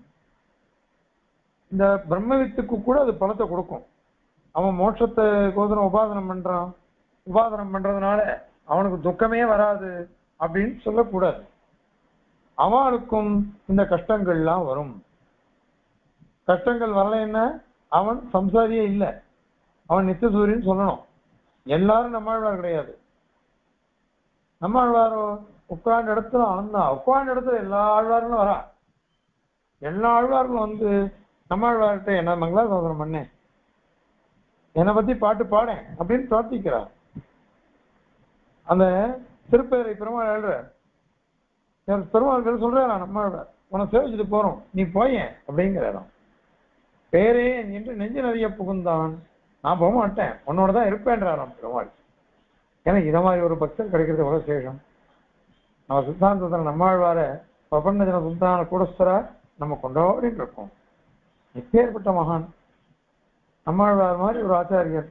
இந்த பிரம்மவித்துக்கு கூட அது பலத்தை கொடுக்கும். அவன் மோட்சத்தை கோதனம் உபாதனம் பண்றதுனால அவனுக்கு துக்கமே வராது அப்படின்னு சொல்லக்கூடாது. அவனுக்கும் இந்த கஷ்டங்கள்லாம் வரும். கஷ்டங்கள் வரலைன்னா அவன் சம்சாரியே இல்லை, அவன் நித்தியசூரியன்னு சொல்லணும். எல்லாரும் நம்மாழ்வார் கிடையாது. நம்மாழ்வாரோ உட்கார்ந்த இடத்துல ஆனந்தான், உட்கார்ந்த இடத்துல எல்லா ஆழ்வார்களும் வரா. எல்லா ஆழ்வார்களும் நம்மாழ்வார்கிட்ட என்ன மங்களாசாசனம் பண்ணேன், என்னை பத்தி பாட்டு பாடேன் அப்படின்னு பிரார்த்திக்கிறார். அந்த திருப்பேரை பெருமாள் எழுற பெருமாள் சொல்றா, நம்மாழ்வார் உன்னை சேவிச்சுட்டு போறோம், நீ போயேன் அப்படிங்கிற இடம். பேரே என்று நெஞ்சு நிறைய புகுந்தான், நான் போக மாட்டேன் உன்னோட தான் இருப்பேன்றாராம் பெருமாள். ஏன்னா இத மாதிரி ஒரு பக்தர் கிடைக்கிறது எவ்வளவு சேஷம். நம்ம சித்தாந்தத்தில் நம்மாழ்வார பிரபஞ்சன சுல்தான கூடஸ்தரா நம்ம கொண்டாடிட்டு இருக்கோம். எப்பேற்பட்ட மகான் நம்மாழ்வார் மாதிரி ஒரு ஆச்சாரியர்.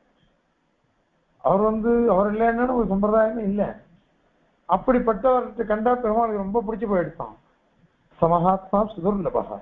அவர் அவர் இல்லைன்னு ஒரு சம்பிரதாயமே இல்லை. அப்படிப்பட்டவர்கிட்ட கண்டா பெருமாளுக்கு ரொம்ப பிடிச்சு போயிடுச்சான். சமஹாத்மா சுதுர்லபகா.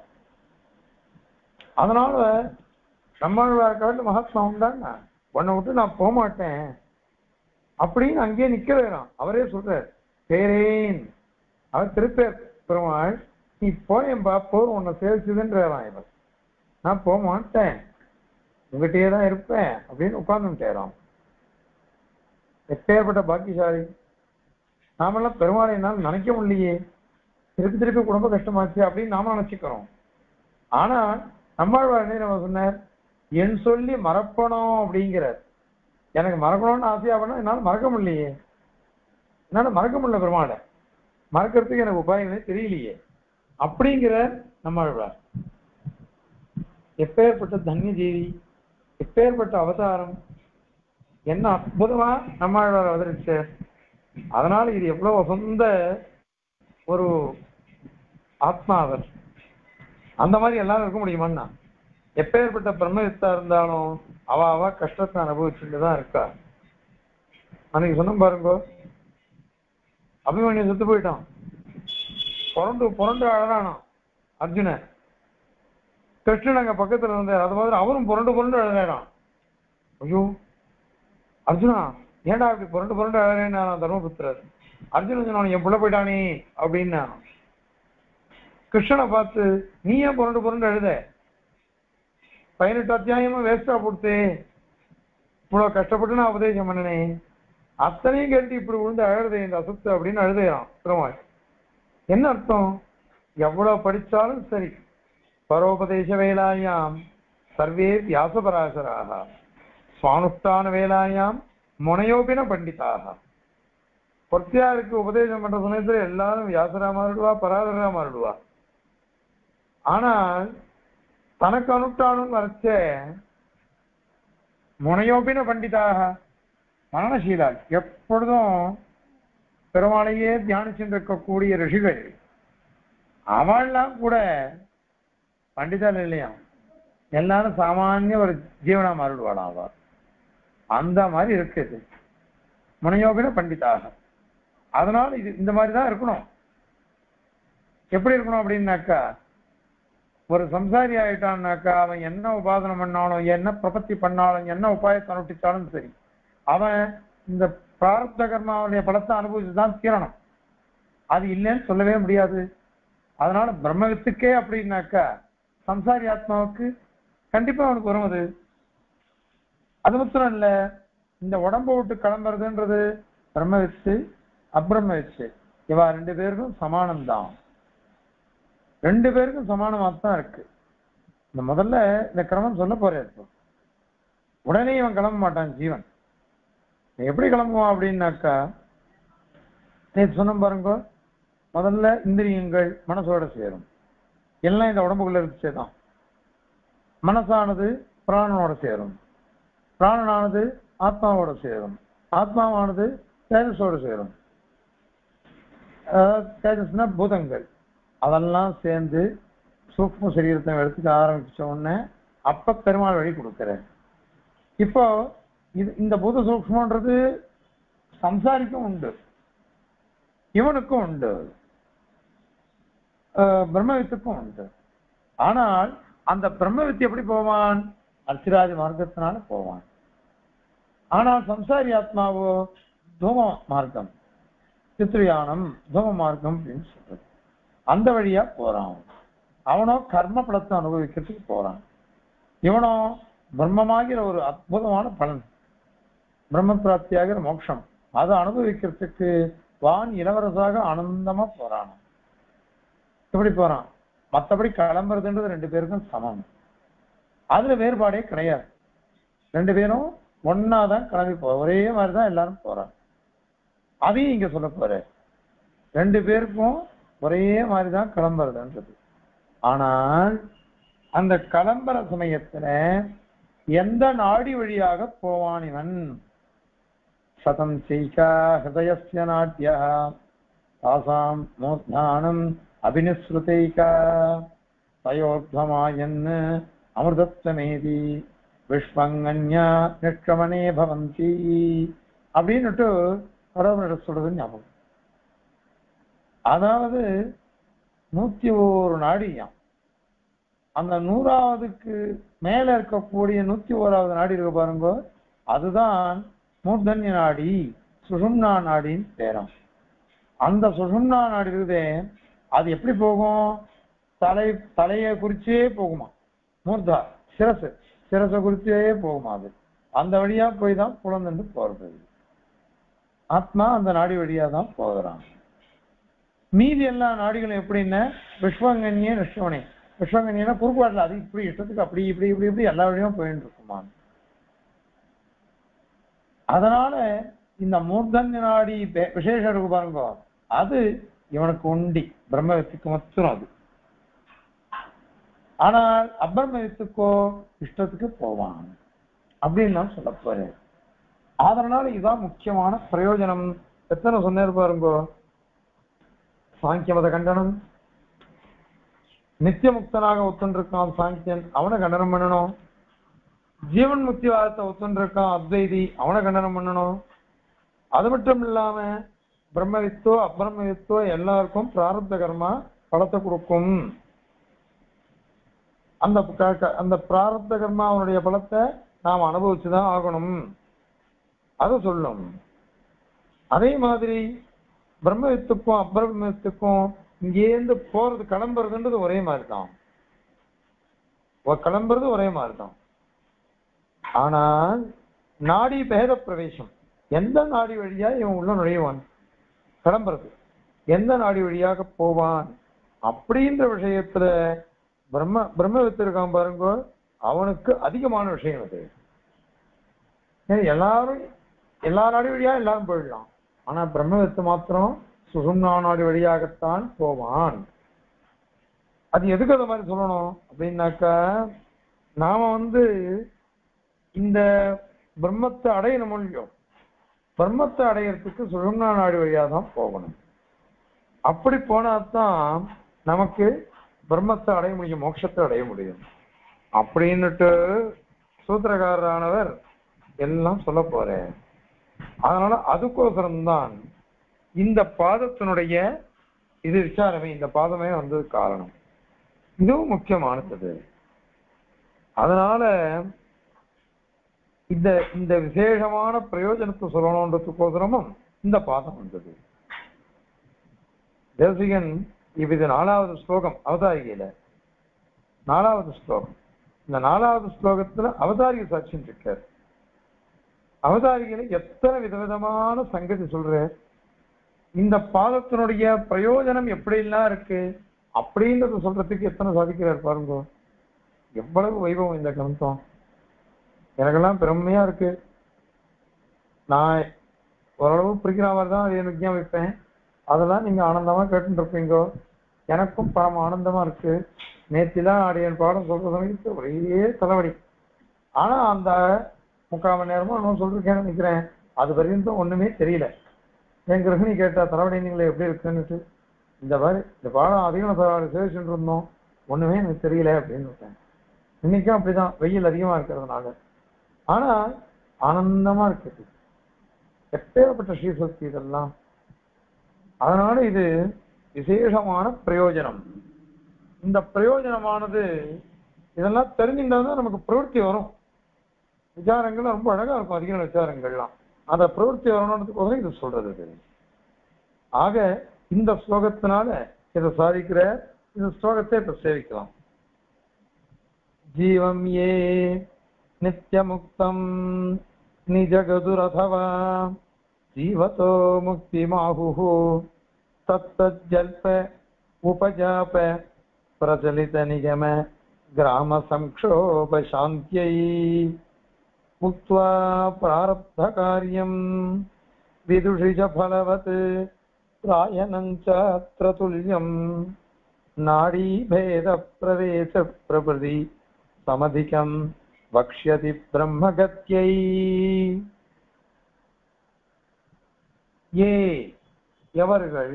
அதனால நம்மாழ்வார் காட்டு மகாத்மா உண்டாங்க, உன்னை விட்டு நான் போக மாட்டேன் அப்படின்னு அங்கேயே நிக்க வேறான். அவரே சொல்றார், பேரேன் அவர் திருப்பேர் பெருமாள், நீ போயம்பா போர் உன்னை சேவிச்சதுன்றான். இவர் நான் போக மாட்டேன் உங்ககிட்டயே தான் இருப்பேன் அப்படின்னு உட்கார்ந்துட்டேறான். எப்பேற்பட்ட பாக்கியசாலி. நாமெல்லாம் பெருமாளை என்னால் நினைக்க முடியலையே, திருப்பி திருப்பி குடும்ப கஷ்டமாச்சு அப்படின்னு நாம நினைச்சுக்கிறோம். ஆனா நம்மாழ்வார் என்ன நம்ம சொன்னார், என் சொல்லி மறப்பணும் அப்படிங்கிறார். எனக்கு மறக்கணும்னு ஆசையா பண்ணா என்னால மறக்க முடியலையே, என்னால மறக்க முடியல பெருமாளை, மறக்கிறதுக்கு எனக்கு உபாயங்களே தெரியலையே அப்படிங்கிற நம்மாழ்வார். எப்பேற்பட்ட தன்ய ஜீவி, எப்பேற்பட்ட அவதாரம், என்ன அற்புதமா நம்மாழ்வார் அவதரிச்ச. அதனால இது எவ்வளவு சொந்த ஒரு ஆத்மாவர். அந்த மாதிரி எல்லாரும் இருக்க முடியுமான்னா, எப்பேற்பட்ட பிரம்மவித்தா இருந்தாலும் அவ கஷ்டத்தை அனுபவிச்சுட்டுதான் இருக்கா. அன்னைக்கு சொன்ன பாருங்க, அபிமன்யு செத்து போயிட்டான், புரண்டு புரண்டு அழறானா அர்ஜுனன். கிருஷ்ணன் அங்க பக்கத்துல இருந்தார், அது மாதிரி அவரும் புரண்டு புரண்டு அழறான். ஐயோ அர்ஜுனா ஏன்டா அப்படி புரண்டு புரண்டு அழறேன்னா தர்மபுத்திரர். அர்ஜுனன் சொன்னான் என் புள்ள போயிட்டானே அப்படின்னா. கிருஷ்ணனை பார்த்து நீ ஏன் புரண்டு புரண்டு அழுத, 18 அத்தியாயமா வேஸ்டா போடுத்து, இவ்வளவு கஷ்டப்பட்டு நான் உபதேசம் பண்ணினேன், அத்தனையும் கேட்டு இப்படி விழுந்து அழுதே இந்த அசுத்து அப்படின்னு அழுதையான் பெருமாள். என்ன அர்த்தம், எவ்வளவு படிச்சாலும் சரி, பரோபதேச வேலாயாம் சர்வே வியாசபராசராக சுவானுஷ்டான வேலாயாம் முனையோபின பண்டிதாக. பொத்தியாருக்கு உபதேசம் பண்ற சமயத்துல எல்லாரும் வியாசரா மாறிடுவா, பராசரா மாறிடுவா. ஆனால் தனக்கு அனுஷ்டானம் வரைச்ச முனையோபின பண்டிதாக மரணசீலால் எப்பொழுதும் பெருமாளையே தியானிச்சுருக்கக்கூடிய ரிஷிகள் அவள்லாம் கூட பண்டிதால் இல்லையா, எல்லாரும் சாமானிய ஒரு ஜீவனா மாறிடுவாளாம் அவ. அந்த மாதிரி இருக்குது முனையோபின பண்டிதாக. அதனால இது இந்த மாதிரிதான் இருக்கணும். எப்படி இருக்கணும் அப்படின்னாக்கா, ஒரு சம்சாரி ஆயிட்டான்னாக்கா அவன் என்ன உபாசனம் பண்ணாலும், என்ன பிரபத்தி பண்ணாலும், என்ன உபாயத்தை அனுஷ்டிச்சாலும் சரி, அவன் இந்த பிராரப்த கர்மாவுடைய பலத்தை அனுபவிச்சுதான் தீரணும். அது இல்லைன்னு சொல்லவே முடியாது. அதனால பிரம்மவித்துக்கே அப்படின்னாக்கா சம்சாரி ஆத்மாவுக்கு கண்டிப்பா அவனுக்கு வரும். அது மாத்திரம் இல்ல, இந்த உடம்பு விட்டு கிளம்புறதுன்றது பிரம்மவித்து அப்பிரம்மவித்து இவா 2 பேருக்கும் சமானம்தான். 2 பேருக்கும் சமானமாகத்தான் இருக்கு. இந்த முதல்ல இந்த கிரமம் சொல்ல போறேன். உடனே இவன் கிளம்ப மாட்டான் ஜீவன். எப்படி கிளம்புவான் அப்படின்னாக்கா, நேற்று சொன்ன பாருங்க, முதல்ல இந்திரியங்கள் மனசோட சேரும், எல்லாம் இந்த உடம்புக்குள்ள இருந்துச்சேதான். மனசானது பிராணனோட சேரும், பிராணனானது ஆத்மாவோட சேரும், ஆத்மாவானது தேஜஸோட சேரும். தேஜஸ்னா பூதங்கள், அதெல்லாம் சேர்ந்து சூக்ஷ்ம சரீரத்தை எடுத்துக்க ஆரம்பிச்ச உடனே அப்ப பெருமாள் வழி கொடுக்கிறேன். இப்போ இந்த பூத சூக்ஷ்மன்றது சம்சாரிக்கும் உண்டு, இவனுக்கும் உண்டு, பிரம்மவித்துக்கும் உண்டு. ஆனால் அந்த பிரம்மவித்து எப்படி போவான், அர்ச்சிராஜ மார்க்கத்தினால போவான். ஆனால் சம்சாரி ஆத்மாவோ தூம மார்க்கம், சித்ரியானம் தூம மார்க்கம் அப்படின்னு சொல்றது, அந்த வழியா போறான். அவனோ கர்ம பலத்தை அனுபவிக்கிறதுக்கு போறான். இவனோ பிரம்மமாகிற ஒரு அற்புதமான பலன், பிரம்ம பிராப்தியாகிற மோட்சம், அதை அனுபவிக்கிறதுக்கு வான் இளவரசாக ஆனந்தமா போறான். இப்படி போறான். மற்றபடி கிளம்புறதுன்றது 2 பேருக்கும் சமம், அதுல வேறுபாடே கிடையாது. 2 பேரும் ஒன்னாதான் கிளம்பி ஒரே மாதிரிதான் எல்லாரும் போறாங்க. அதையும் இங்க சொல்ல போற, 2 பேருக்கும் ஒரே மாதிரிதான் கிளம்புறதுன்றது. ஆனால் அந்த கிளம்புற சமயத்துல எந்த நாடி வழியாக போவான் இவன், சதம் சீகா ஹிருதயஸ்ய நாட்யா தாசாம் மூர்த்தானம் அபினிஸ்ருதைகா தயோர்த்வமாயன் அமிர்தத்வமேதி விஷ்வங்கன்யா நிஷ்கமனே பவந்தி அப்படின்னுட்டு கடவுள் சொல்றது ஞாபகம். அதாவது 101 நாடியாம். அந்த 100வது மேல இருக்கக்கூடிய 101வது நாடி இருக்க பாருங்க, அதுதான் மூர்தன்ய நாடி, சுஷும்னா நாடின்னு பேரும். அந்த சுஷும்னா நாடி இருக்குதே, அது எப்படி போகும், தலையை குறிச்சே போகுமா, மூர்தா சிரசை குறிச்சே போகுமா. அது அந்த வழியா போய் தான் புலந்து போறது. ஆத்மா அந்த நாடி வழியா தான் போகிறான். மீதி எல்லா நாடிகளும் எப்படின்னா விஸ்வங்கன்யே நிஷ்டவனே, விஸ்வங்கனியனா குறுக்குவாட்டில் அது இப்படி இஷ்டத்துக்கு அப்படி இப்படி இப்படி இப்படி எல்லா வழியும் போயிட்டு இருக்குமா. அதனால இந்த மூர்தன்ய நாடி விசேஷம் இருக்கு பாருங்க, அது இவனுக்கு உண்டி பிரம்மவித்துக்கு மட்டும் அது. ஆனால் அப்பிரமவித்துக்கோ இஷ்டத்துக்கு போவான் அப்படின்னு நான் சொல்ல போறேன். அதனால இதுதான் முக்கியமான பிரயோஜனம். எத்தனை சொன்னேன் பாருங்கோ, சாங்கியமத கண்டனம், நித்திய முக்தனாக ஒத்துண்டிருக்கான் சாங்கியன், அவனை கண்டனம் பண்ணணும். ஜீவன் முக்திவாதத்தை ஒத்துண்டிருக்கான் அத்வைதி, அவனை கண்டனம் பண்ணணும். அது மட்டும் இல்லாம பிரம்மவித்தோ அப்பிரமவித்தோ எல்லாருக்கும் பிராரப்த கர்மா பலத்தை கொடுக்கும். அந்த பிராரப்த கர்மா அவனுடைய பலத்தை நாம் அனுபவிச்சுதான் ஆகணும், அதை சொல்லும். அதே மாதிரி பிரம்மவித்துக்கும் அப்பிரமவித்துக்கும் இங்கேருந்து போறது கிளம்புறதுன்றது ஒரே மாதிரி தான், கிளம்புறது ஒரே மாதிரி தான். ஆனால் நாடி பேத பிரவேசம், எந்த நாடி வழியா இவன் உள்ள நுழைவான், கிளம்புறது எந்த நாடி வழியாக போவான் அப்படின்ற விஷயத்துல பிரம்மவித்து இருக்கான் பாருங்க, அவனுக்கு அதிகமான விஷயம் அது. எல்லாரும் எல்லா நாடி வழியா எல்லாரும் போயிடலாம், ஆனா பிரம்மவித்து மாத்திரம் சுசும்னா நாடி வழியாகத்தான் போவான். அது எதுக்கு அந்த மாதிரி சொல்லணும் அப்படின்னாக்கா, நாம இந்த பிரம்மத்தை அடையணும் இல்லையோ, பிரம்மத்தை அடையறதுக்கு சுசும்னா நாடி வழியா தான் போகணும். அப்படி போனாதான் நமக்கு பிரம்மத்தை அடைய முடியும், மோட்சத்தை அடைய முடியும் அப்படின்னுட்டு சூத்திரக்காரரானவர் எல்லாம் சொல்ல போறேன். அதனால அதுக்கோசரம்தான் இந்த பாதத்தினுடைய இது விசாரமே, இந்த பாதமே வந்தது காரணம். இதுவும் முக்கியமானது. அதனால இந்த இந்த விசேஷமான பிரயோஜனத்தை சொல்லணுன்றதுக்கோசரமும் இந்த பாதம் வந்தது. தேசிகன் இது 4வது ஸ்லோகம் அவதாரிகையில 4வது ஸ்லோகம். இந்த 4வது ஸ்லோகத்துல அவதாரிகை சாட்சியம் இருக்கார். அவதாரிகையில எத்தனை விதவிதமான சங்கதி சொல்ற, இந்த பாதத்தினுடைய பிரயோஜனம் எப்படி எல்லாம் இருக்கு அப்படின்றத சொல்றதுக்கு எத்தனை சாதிக்கிறார் பாருங்க. எவ்வளவு வைபவம் இந்த கிரந்தம், எனக்கெல்லாம் பெருமையா இருக்கு. நான் ஓரளவு பிடிக்கிற மாதிரி தான் அதை விஜயம் வைப்பேன், அதெல்லாம் நீங்க ஆனந்தமா கேட்டுட்டு இருப்பீங்க. எனக்கும் பரம ஆனந்தமா இருக்கு. நேத்திலாம் ஆடியன் பாடம் சொல்ற சமயத்து ஒரே தலைவலி. ஆனா அந்த 3/4 மணி நேரமா நான் சொல்லிருக்கேன்னு நினைக்கிறேன், அது வரையும் ஒண்ணுமே தெரியல. என் கிரகிணி கேட்டா தலைவலி நீங்களே எப்படி இருக்குன்னுட்டு, இந்த மாதிரி இந்த பாடம் அதிகம் சேவிச்சுட்டு இருந்தோம், ஒண்ணுமே எனக்கு தெரியல அப்படின்னு இருக்கேன். இன்னைக்கும் அப்படிதான், வெயில் அதிகமா இருக்கிறதுனால. ஆனா ஆனந்தமா இருக்குது, எப்பேற்பட்ட ஸ்ரீசக்தி இதெல்லாம். அதனால இது விசேஷமான பிரயோஜனம். இந்த பிரயோஜனமானது இதெல்லாம் தெரிஞ்சிருந்தாதான் நமக்கு பிரவൃத்தி வரும். விசாரங்கள் ரொம்ப அழகா இருக்கும், அதிக விசாரங்கள்லாம் அந்த பிரவൃத்தி வரணுன்றதுக்கு இது சொல்றது. ஆக இந்த ஸ்லோகத்தினால இதை சாதிக்கிற இந்த ஸ்லோகத்தை இப்ப சேவிக்கலாம். ஜீவம் ஏ நித்யமுக்தம் நிஜகதுரதவா ஜீவதோ முக்திமாஹுஹு தத்தஜல்ப உபஜாப பிரச்சலித நிகம கிராம சம்க்ஷோப சாந்தியை முக்த்வா பிராரப்த காரியம் விதுஷிஜ பலவத் பிராயனஞ்ச துல்யம் நாடி பேத பிரவேச பிரபதி சமதிகம் வக்ஷ்யதி பிரம்மகத்யை. ஏ எவர்கள்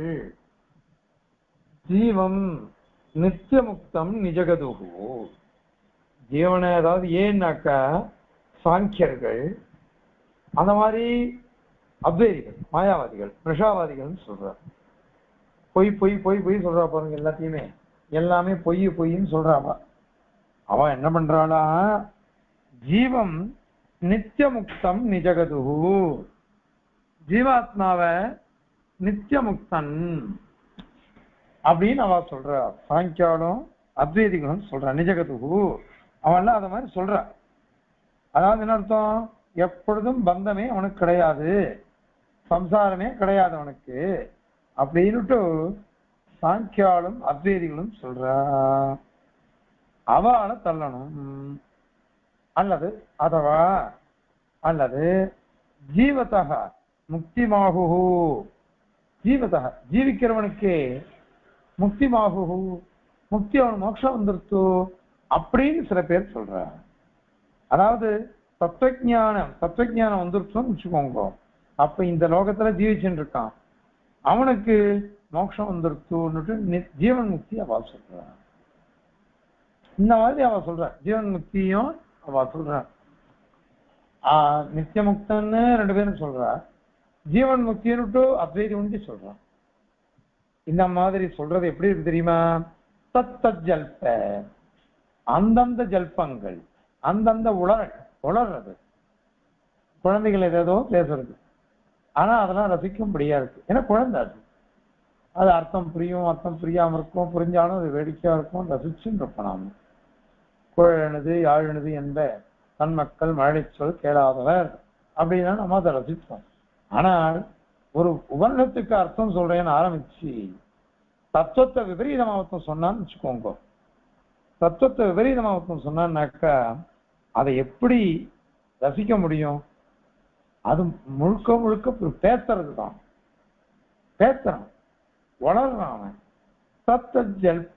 ஜீவம் நித்தியமுக்தம் நிஜகதுகு, ஜீவனை அதாவது ஏன்னாக்கா சாங்கியர்கள், அந்த மாதிரி அத்வைதிகள், மாயாவாதிகள், பிரஷாவாதிகள் சொல்றார். பொய் பொய் பொய் பொய் சொல்றா பாருங்க, எல்லாத்தையுமே எல்லாமே பொய் பொய்ன்னு சொல்றாவா. அவ என்ன பண்றாளா, ஜீவம் நித்தியமுக்தம் நிஜகதுகு, ஜீவாத்மாவ நித்தியமுக்தன் அப்படின்னு அவ சொல்றா. சாங்கியாலும் அத்வைதிகளும் சொல்றா நிஜகதுகு, அவன்லாம் அத மாதிரி சொல்றா. அதாவது என்ன அர்த்தம், எப்பொழுதும் பந்தமே அவனுக்கு கிடையாது, சம்சாரமே கிடையாது அவனுக்கு அப்படின்னுட்டு சாங்கியாலும் அத்வைதிகளும் சொல்றா. அவளை தள்ளணும். அல்லது அதவா அல்லது ஜீவதக முக்திமாகு, ஜீவதக ஜீவிக்கிறவனுக்கே முக்திமாகு, முக்தி அவன் மோட்சம் வந்துருத்து அப்படின்னு சில பேர் சொல்ற. அதாவது தத்துவஞானம் வந்துருச்சுன்னு வச்சுக்கோங்க. அப்ப இந்த லோகத்துல ஜீவிச்சுட்டு இருக்கான், அவனுக்கு மோட்சம் வந்துருத்துன்னுட்டு ஜீவன் முக்தி அவ சொல்ற. இந்த மாதிரி அவ சொல்ற, ஜீவன் முக்தியும் அவ சொல்ற. நித்திய முக்தன்னு 2 பேரும் சொல்றா, ஜீவன் முக்தின்னுட்டு அத்வைதி உண்டி சொல்றான். இந்த மாதிரி சொல்றது எப்படி இருக்கு தெரியுமா? தத்த ஜல்ப, அந்தந்த ஜல்பங்கள், அந்தந்த உளறது. குழந்தைகள் ஏதோ பேசுறது, ஆனா அதெல்லாம் ரசிக்க முடியாது. ஏன்னா குழந்தை அது அர்த்தம் புரியும், அர்த்தம் புரியாம இருக்கும், புரிஞ்சாலும் அது வேடிக்கையா இருக்கும், ரசிச்சுன்னு இருப்போம் நாம. குழலனது யாழினது என்ப தன் மக்கள் மழை சொல் கேளாதவர் அப்படின்னா நம்ம அதை ரசிப்போம். ஆனால் ஒரு உபநிடத்துக்கு அர்த்தம் சொல்றேன்னு ஆரம்பிச்சு தத்துவத்தை விபரீதமாவத்தம் சொன்னான்னு வச்சுக்கோங்க. தத்துவத்தை விபரீதமாவத்தம் சொன்னான்னாக்கா அதை எப்படி ரசிக்க முடியும்? அது முழுக்க முழுக்க பேசுறது தான், பேசுறான், வளர்றான் அவன். தத்த ஜல்ப,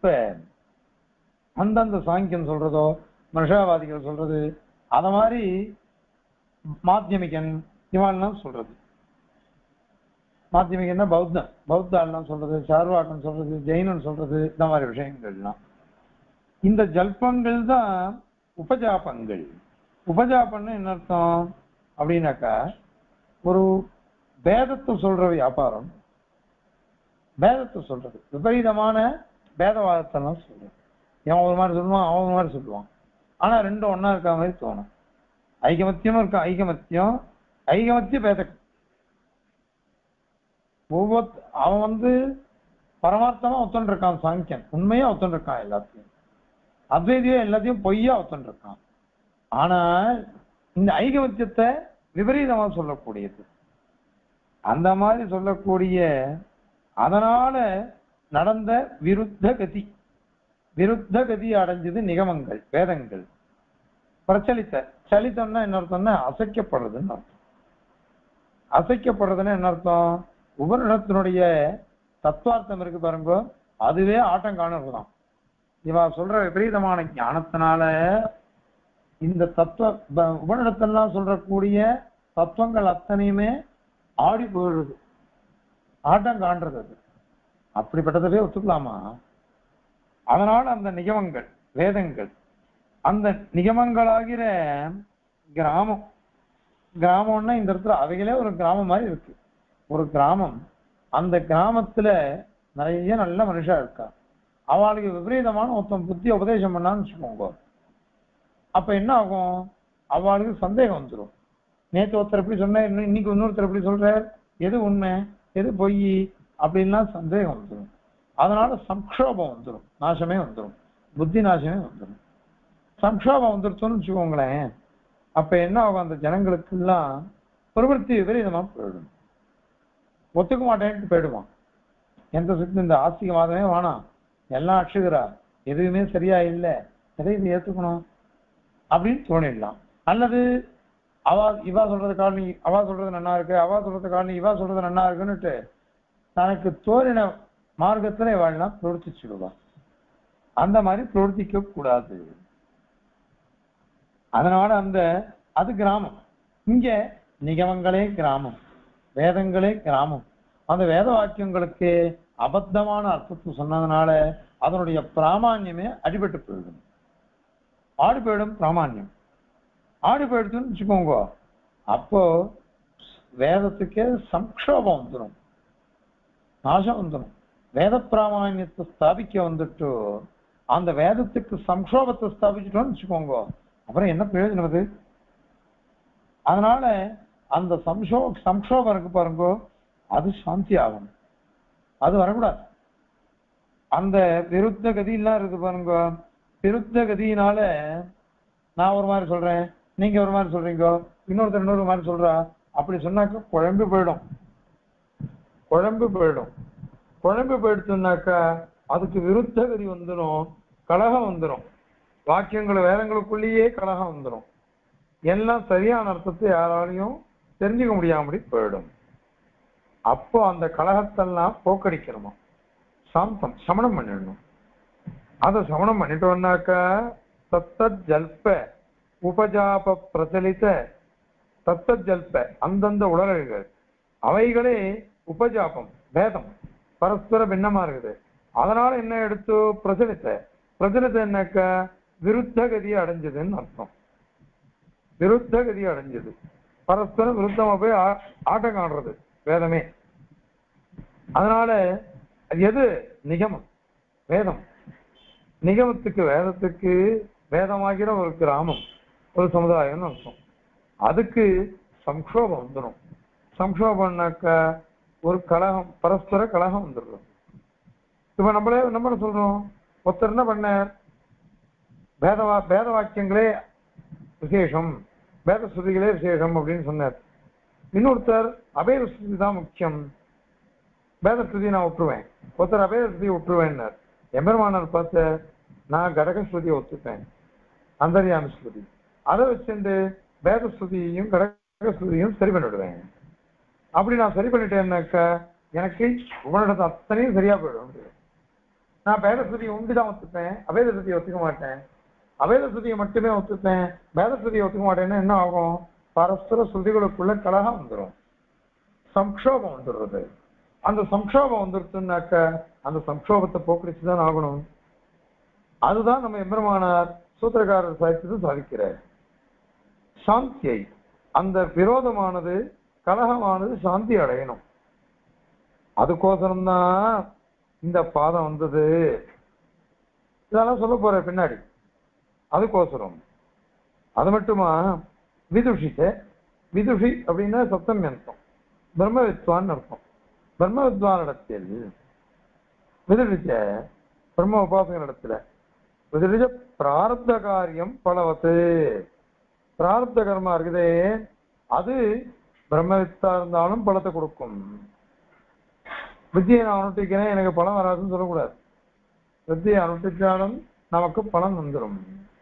அந்தந்த சாங்கியம் சொல்றதோ மனுஷாவாதிகள் சொல்றது, அத மாதிரி மாத்தியமிகன் இவன்லாம் சொல்றது. மாத்தியமிகன்னா பௌத்தாலாம் சொல்றது, சார்வாட்டம் சொல்றது, ஜெயினன் சொல்றது, இந்த மாதிரி விஷயங்கள்லாம். இந்த ஜல்பங்கள் தான் உபஜாபங்கள். உபஜாபம்னு என்ன அர்த்தம் அப்படின்னாக்கா, ஒரு பேதத்தை சொல்ற வியாபாரம், பேதத்தை சொல்றது, விபரீதமான பேதவாதத்தெல்லாம் சொல்றது. இவன் ஒரு மாதிரி சொல்லுவான், அவன் ஒரு மாதிரி சொல்லுவான், ஆனா ரெண்டும் ஒன்னா இருக்க மாதிரி தோணும். ஐகமத்தியமும் இருக்கான், ஐகமத்திய பேதம். அவன் பரமார்த்தமா ஒத்துன்னு இருக்கான், சாங்கியன் உண்மையா ஒத்துன்னு இருக்கான் எல்லாத்தையும், அத்வைதியா எல்லாத்தையும் பொய்யா ஒத்துன்னு இருக்கான். ஆனா இந்த ஐகமத்தியத்தை விபரீதமா சொல்லக்கூடியது, அந்த மாதிரி சொல்லக்கூடிய, அதனால நடந்த விருத்த கதி அடைஞ்சது நிகமங்கள், வேதங்கள். சலித்தம்னா என்ன அர்த்தம்னா அசைக்கப்படுறதுன்னு அர்த்தம். அசைக்கப்படுறதுன்னா என்ன அர்த்தம்? உபநிடத்தினுடைய தத்துவார்த்தம் இருக்கு பாருங்க, அதுவே ஆட்டம் காணுறதுதான். இவா சொல்ற விபரீதமான ஞானத்தினால இந்த உபநிடத்தெல்லாம் சொல்றக்கூடிய தத்துவங்கள் அத்தனையுமே ஆடி போயிடுறது, ஆட்டம் காண்றது. அது அப்படிப்பட்டதவே ஒத்துக்கலாமா? அதனால அந்த நிகமங்கள், வேதங்கள், அந்த நிகமங்களாகிற கிராமம்னா இந்த இடத்துல அவைகளே ஒரு கிராமம் மாதிரி இருக்கு. ஒரு கிராமம், அந்த கிராமத்துல நிறைய நல்ல மனுஷா இருக்கா, அவளுக்கு விபரீதமான ஒருத்தன் புத்தி உபதேசம் பண்ணான்னு வச்சுக்கோங்க. அப்ப என்ன ஆகும்? அவளுக்கு சந்தேகம் வந்துடும். நேற்று ஒருத்தர் எப்படி சொன்ன, இன்னைக்கு இன்னொருத்தர் எப்படி சொல்ற, எது உண்மை எது பொய் அப்படின்லாம் சந்தேகம் வந்துடும். அதனால சம்க்ஷோபம் வந்துடும், நாசமே வந்துடும், புத்தி நாசமே வந்துடும். சம்க்ஷோபம் வந்துருச்சோன்னு வச்சுக்கோங்களேன். அப்ப என்ன ஆகும்? அந்த ஜனங்களுக்கு எல்லாம் பிரவருத்தி விபரீதமா போயிடும், ஒத்துக்க மாட்டேன்ட்டு போயிடுவான். எந்த சுத்தி இந்த ஆஸ்திகவாதமே வேணாம், எல்லாம் அக்ஷுகிறா, எதுவுமே சரியா இல்லை, எதை இது ஏத்துக்கணும் அப்படின்னு தோணிடலாம். அல்லது இவா சொல்றது காரணி அவா சொல்றது நன்னா இருக்கு, அவா சொல்றது காரணி இவா சொல்றது நன்னா இருக்குன்னுட்டு தனக்கு தோறின மார்க்கத்துல இவாள்லாம் பிரவர்த்திச்சுடுவா. அந்த மாதிரி பிரவர்த்திக்க கூடாது. அதனால அது கிராமம். இங்க நிகமங்களே கிராமம், வேதங்களே கிராமம். அந்த வேத வாக்கியங்களுக்கு அபத்தமான அர்த்தத்தை சொன்னதுனால அதனுடைய பிராமான்யமே அடிபட்டு போயிடும், ஆடி போயிடும். பிராமான்யம் ஆடி போயிடுச்சுன்னு வச்சுக்கோங்க. அப்போ வேதத்துக்கே சம்க்ஷோபம் வந்துடும், நாசம் வந்துடும். வேத பிராமான்யத்தை ஸ்தாபிக்க வந்துட்டு அந்த வேதத்துக்கு சம்க்ஷோபத்தை ஸ்தாபிச்சுட்டோம்னு வச்சுக்கோங்க, அப்புறம் என்ன பிரயோஜனம் அது? அதனால அந்த சம்க்ஷோபம் இருக்கு பாருங்க, அது சாந்தி ஆகும், அது வரக்கூடாது. அந்த விருத்த கதியெல்லாம் இருக்கு பாருங்க, விருத்த கதியினால நான் ஒரு மாதிரி சொல்றேன், நீங்க ஒரு மாதிரி சொல்றீங்க, இன்னொருத்தர் இன்னொரு மாதிரி சொல்றா, அப்படி சொன்னாக்க குழம்பு போயிடும். குழம்பு போயிடுச்சுன்னாக்கா அதுக்கு விருத்த கதி வந்துடும், கலகம் வந்துடும். வாக்கியங்கள் வேதங்களுக்குள்ளேயே கலகம் வந்துடும். எல்லாம் சரியான அர்த்தத்தை யாராலையும் தெரிஞ்சுக்க முடியாமடி போயிடும். அப்போ அந்த கலகத்தெல்லாம் போக்கடிக்கணுமா, சாந்தம் சமணம் பண்ணிடணும். அதை சமணம் பண்ணிட்டோம்னாக்கா தத்தத் ஜல்ப உபஜாப பிரச்சலித்த தத்தத் ஜல்ப அந்தந்த உலகங்கள் அவைகளே உபஜாபம் பேதம் பரஸ்பர பின்னமா இருக்குது. அதனால என்ன எடுத்து பிரச்சலித்த என்னக்க விருத்த கதியை அடைஞ்சதுன்னு அர்த்தம். விருத்த கதியை அடைஞ்சது, பரஸ்பரம் விருத்தமா போய் ஆட்டம் காணுறது வேதமே. அதனால எது நிகமம் வேதம், நிகமத்துக்கு வேதத்துக்கு வேதமாகிற ஒரு கிராமம் ஒரு சமுதாயம்னு அர்த்தம். அதுக்கு சம்ஷோபம் வந்துடும். சம்ஷோபம்னாக்க ஒரு கலகம், பரஸ்பர கலகம் வந்துடுறது. இப்ப நம்ம சொல்றோம், ஒருத்தர் என்ன பண்ண வேத வாக்கியங்களே விசேஷம், வேத ஸ்ருதிகளே விசேஷம் அப்படின்னு சொன்னார். இன்னொருத்தர் அபேத ஸ்ருதி தான் முக்கியம், வேத ஸ்ருதி நான் விட்டுருவேன். ஒருத்தர் அபேத ஸ்ருதி விட்டுருவேன்னார். எம்பெருமானார் பார்த்த நான் கடக ஸ்ருதியை ஒத்துப்பேன், அந்தர்யாமி ஸ்ருதி, அதை வச்சுட்டு வேத ஸ்ருதியையும் கடக ஸ்ருதியும் சரி பண்ணிவிடுவேன். அப்படி நான் சரி பண்ணிட்டேன்னாக்கா எனக்கு உங்களிடத்தை அத்தனையும் சரியா போயிடும். நான் வேத ஸ்ருதியை உண்டுதான் ஒத்துப்பேன், அபேத ஸ்ருதியை ஒத்துக்க மாட்டேன். அபேத ஸ்ருதியை மட்டுமே ஒத்துப்பேன், வேத ஸ்ருதியை ஒத்துக்க மாட்டேன்னா என்ன ஆகும்? பரஸ்பர ஸ்ருதிகளுக்குள்ள கலகம் வந்துடும், சம்ஷோபம் வந்துடுறது. அந்த சம்ஷோபம் வந்துருச்சுன்னாக்க அந்த சம்ஷோபத்தை போக்கடிச்சுதான் ஆகணும். அதுதான் நம்ம எம்பெருமானார் சூத்திரக்காரர் சாதித்தது சாதிக்கிறார். சாந்தியை, அந்த விரோதமானது கலகமானது சாந்தி அடையணும். அதுக்கோசரம்தான் இந்த பாதம் வந்தது. இதெல்லாம் சொல்ல போற பின்னாடி. அதுக்கோசரம். அது மட்டுமா, விதுஷிச்ச, விதுஷி அப்படின்னா சப்தம் அர்த்தம், பிரம்ம வித்வான் அர்த்தம். பிரம்ம வித்வான் இடத்தில் விதுஷிச்ச பிரம்ம உபாசகன் இடத்துல விதுஷிச்ச பிராரப்த காரியம் பலவத்து. பிராரப்த கர்மா இருக்குதே அது பிரம்மவித்தா இருந்தாலும் பலத்தை கொடுக்கும். வித்தியை நான் அனுஷ்டிக்கிறேன் எனக்கு பலம் வராதுன்னு சொல்லக்கூடாது. வித்தியை அனுஷ்டிச்சாலும் நமக்கு பலம் வந்துடும்,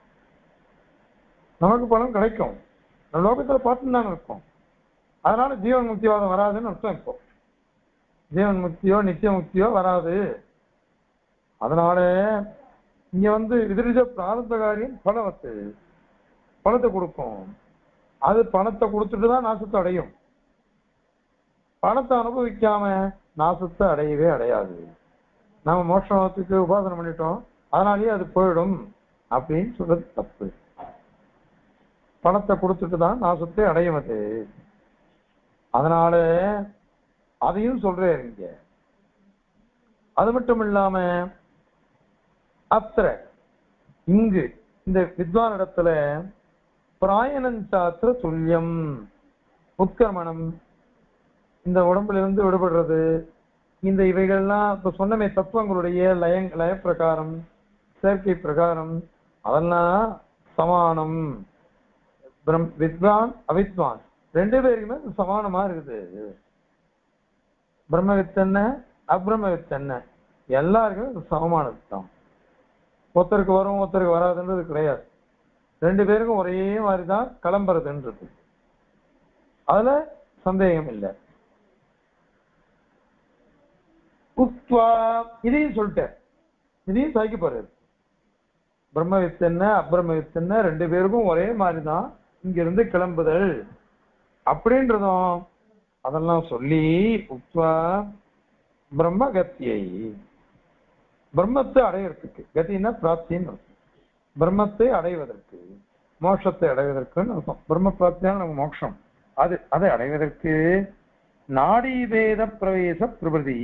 நமக்கு பலம் கிடைக்கும். லோகத்துல பார்த்துன்னு தானே இருக்கும். அதனால ஜீவன் முக்திவாதம் வராதுன்னு அர்த்தம். இப்போ ஜீவன் முக்தியோ நித்திய முக்தியோ வராது. அதனால இங்க விதிரிஜ பிராரப்த காரியம் பலவத்து, பணத்தை கொடுக்கும். அது பணத்தை கொடுத்துட்டு தான் நாசத்தை அடையும். பணத்தை அனுபவிக்காம நாசத்தை அடையவே அடையாது. நம்ம மோட்சத்துக்கு உபாசனை பண்ணிட்டோம் அதனாலேயே அது போயிடும் அப்படின்னு சொல்றது தப்பு. பணத்தை கொடுத்துட்டு தான் நாசத்தை அடையும் அது. அதனால அதையும் சொல்றேன் இங்க. அது மட்டும் இல்லாம அத்திர இங்கு இந்த வித்வான் இடத்துல பிராயணஞ்சாத்திர துல்லியம், உத்கர்மணம், இந்த உடம்புல இருந்து விடுபடுறது, இந்த இவைகள்லாம் இப்ப சொன்னமே தத்துவங்களுடைய லய பிரகாரம் செயற்கை பிரகாரம் அதெல்லாம் சமானம். வித்வான் அவித்வான் ரெண்டு பேருக்குமே சமானமா இருக்குது. பிரம்மவித் என்ன அப்ரம்மவித் என்ன எல்லாருக்குமே சமமானது தான். ஒருத்தருக்கு வரும் ஒருத்தருக்கு வராதுன்றது கிடையாது. ரெண்டு பேருக்கும் ஒரே மாதிரிதான் கிளம்புறதுன்றது, அதுல சந்தேகம் இல்லை. உத்வா இதையும் சொல்லிட்டேன், இதையும் சாய்க்க போறாரு. பிரம்மவித் என்ன அப்ரம்மவித் என்ன ரெண்டு பேருக்கும் ஒரே மாதிரிதான் இங்கிருந்து கிளம்புதல் அப்படின்றதும் அதெல்லாம் சொல்லி உத்வா பிரம்ம கத்தியை, பிரம்மத்தை அடையறதுக்கு, கத்தின்னா பிராப்தின்னு அர்த்தம். பிரம்மத்தை அடைவதற்கு மோட்சத்தை அடைவதற்குன்னு அர்த்தம். பிரம்ம பிராப்தியான நம்ம மோட்சம் அதை அடைவதற்கு நாடி பேத பிரவேச பிரபதி.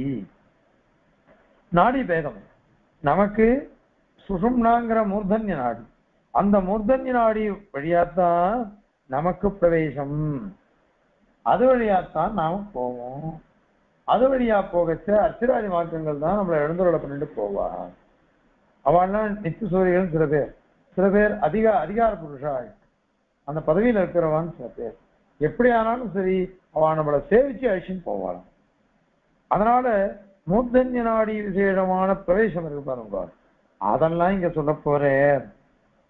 நாடி பேதம் நமக்கு சுஷும்னாங்கிற மூர்தன்ய நாடி, அந்த மூர்தன்ய நாடி வழியாத்தான் நமக்கு பிரவேசம். அது வழியாத்தான் நாம போவோம். அது வழியா போகச்ச அர்ச்சிராதி மார்க்கங்கள் தான் நம்மளை எழுந்துருளை பண்ணிட்டு போவா. அவள்லாம் நித்திய சூரியன் சில பேர் அதிகார புருஷா அந்த பதவியில இருக்கிறவான்னு சில பேர். எப்படி ஆனாலும் சரி அவன் நம்மளை சேவிச்சு அழிச்சுன்னு போவாளாம். அதனால மூர்தன்ய நாடி விசேஷமான பிரவேசம் இருக்கு பாருங்க, அதெல்லாம் இங்க சொல்ல போறேன்.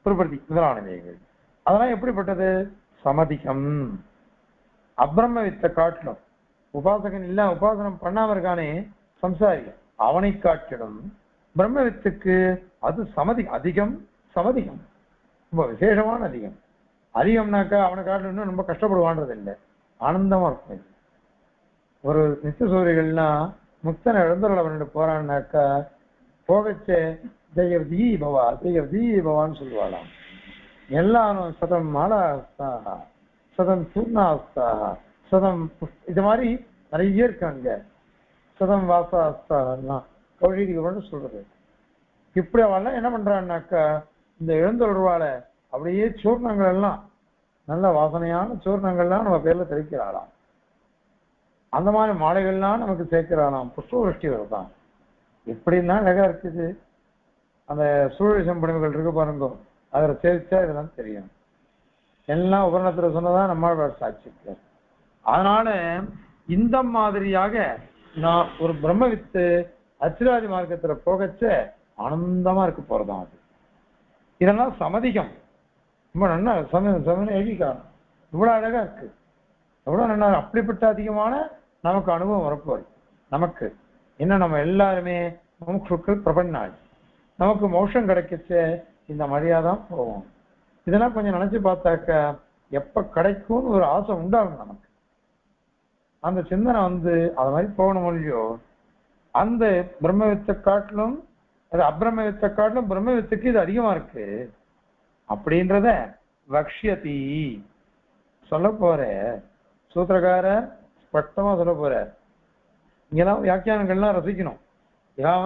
பிரபதி முதலானவைகள். அதெல்லாம் எப்படிப்பட்டது? சமதிகம். அப்ரம்ம வித்தை காட்டிலும் உபாசகன் இல்ல உபாசனம் பண்ணாம இருக்கானே சம்சாரி, அவனை காட்டிலும் பிரம்ம வித்துக்கு அது சமதி அதிகம். சமதிகம் ரொம்ப விசேஷமான அதிகம். அதிகம்னாக்கா அவனை காட்டிலும் இன்னும் ரொம்ப கஷ்டப்படுவான்றது இல்லை, ஆனந்தமா இருக்கும். இது ஒரு நித்திய சூரியர்கள்னா முக்தனை எழுந்தருள் அவனோட போறான்னாக்கா போகச்சே ஜெயவதி பவா ஜெயவதி பவான்னு சொல்லுவாளாம். எல்லாரும் சதம் மாலாஸ்தாக, சதம் பூர்ணாஸ்தாக, சதம் இது மாதிரி நிறைய இருக்காங்க. சதம் வாசாஸ்தாகலாம் கௌஷிகம்னு சொல்றது. இப்படி அவெல்லாம் என்ன பண்றான்னாக்கா இந்த எழுந்தருள்வாளை அப்படியே சூர்ணங்கள் எல்லாம் நல்ல வாசனையான சூர்ணங்கள்லாம் நம்ம பேர்ல தெளிக்கிறாளாம். அந்த மாதிரி மாலைகள்லாம் நமக்கு சேர்க்கிறாளாம். புஷ்பவருஷ்டி வருதான். இப்படின்னா அழகா இருக்குது. அந்த சூழலிசம் பணிவுகள் இருக்கு பாருங்க, அதில் சேர்த்தா இதெல்லாம் தெரியும். எல்லாம் உபரணத்துல சொன்னதான் நம்மளோட சாட்சிக்கு. அதனால இந்த மாதிரியாக நான் ஒரு பிரம்ம வித்து அச்சிராதி மார்க்கத்துல போகச்ச ஆனந்தமா இருக்கு போறதான். அது இதெல்லாம் சமதிகம். ரொம்ப நல்லா சமயம் எழுதிக்காணும். இவ்வளவு அழகா இருக்கு, எவ்வளவு நல்லா. அப்படிப்பட்ட அதிகமான நமக்கு அனுபவம் வரப்போகுது. நமக்கு என்ன, நம்ம எல்லாருமே முமுட்சுக்கள் பிரபன்னாள், நமக்கு மோட்சம் கிடைக்கச்ச இந்த மரியாதான் போவோம். இதெல்லாம் கொஞ்சம் நினைச்சு பார்த்தாக்க எப்ப கிடைக்கும்னு ஒரு ஆசை உண்டாகும் நமக்கு. அந்த சிந்தனை அது மாதிரி போகணும் இல்லையோ. அந்த பிரம்ம வித்தை காட்டிலும் அது அப்ரம்ம வித்தை காட்டிலும் பிரம்ம வித்துக்கு இது அதிகமா இருக்கு அப்படின்றத வக்ஷயதி சொல்ல போற சூத்திரக்கார ஸ்பஷ்டமா சொல்ல போற. இங்கெல்லாம் வியாக்கியானங்கள்லாம் ரசிக்கணும். இவன்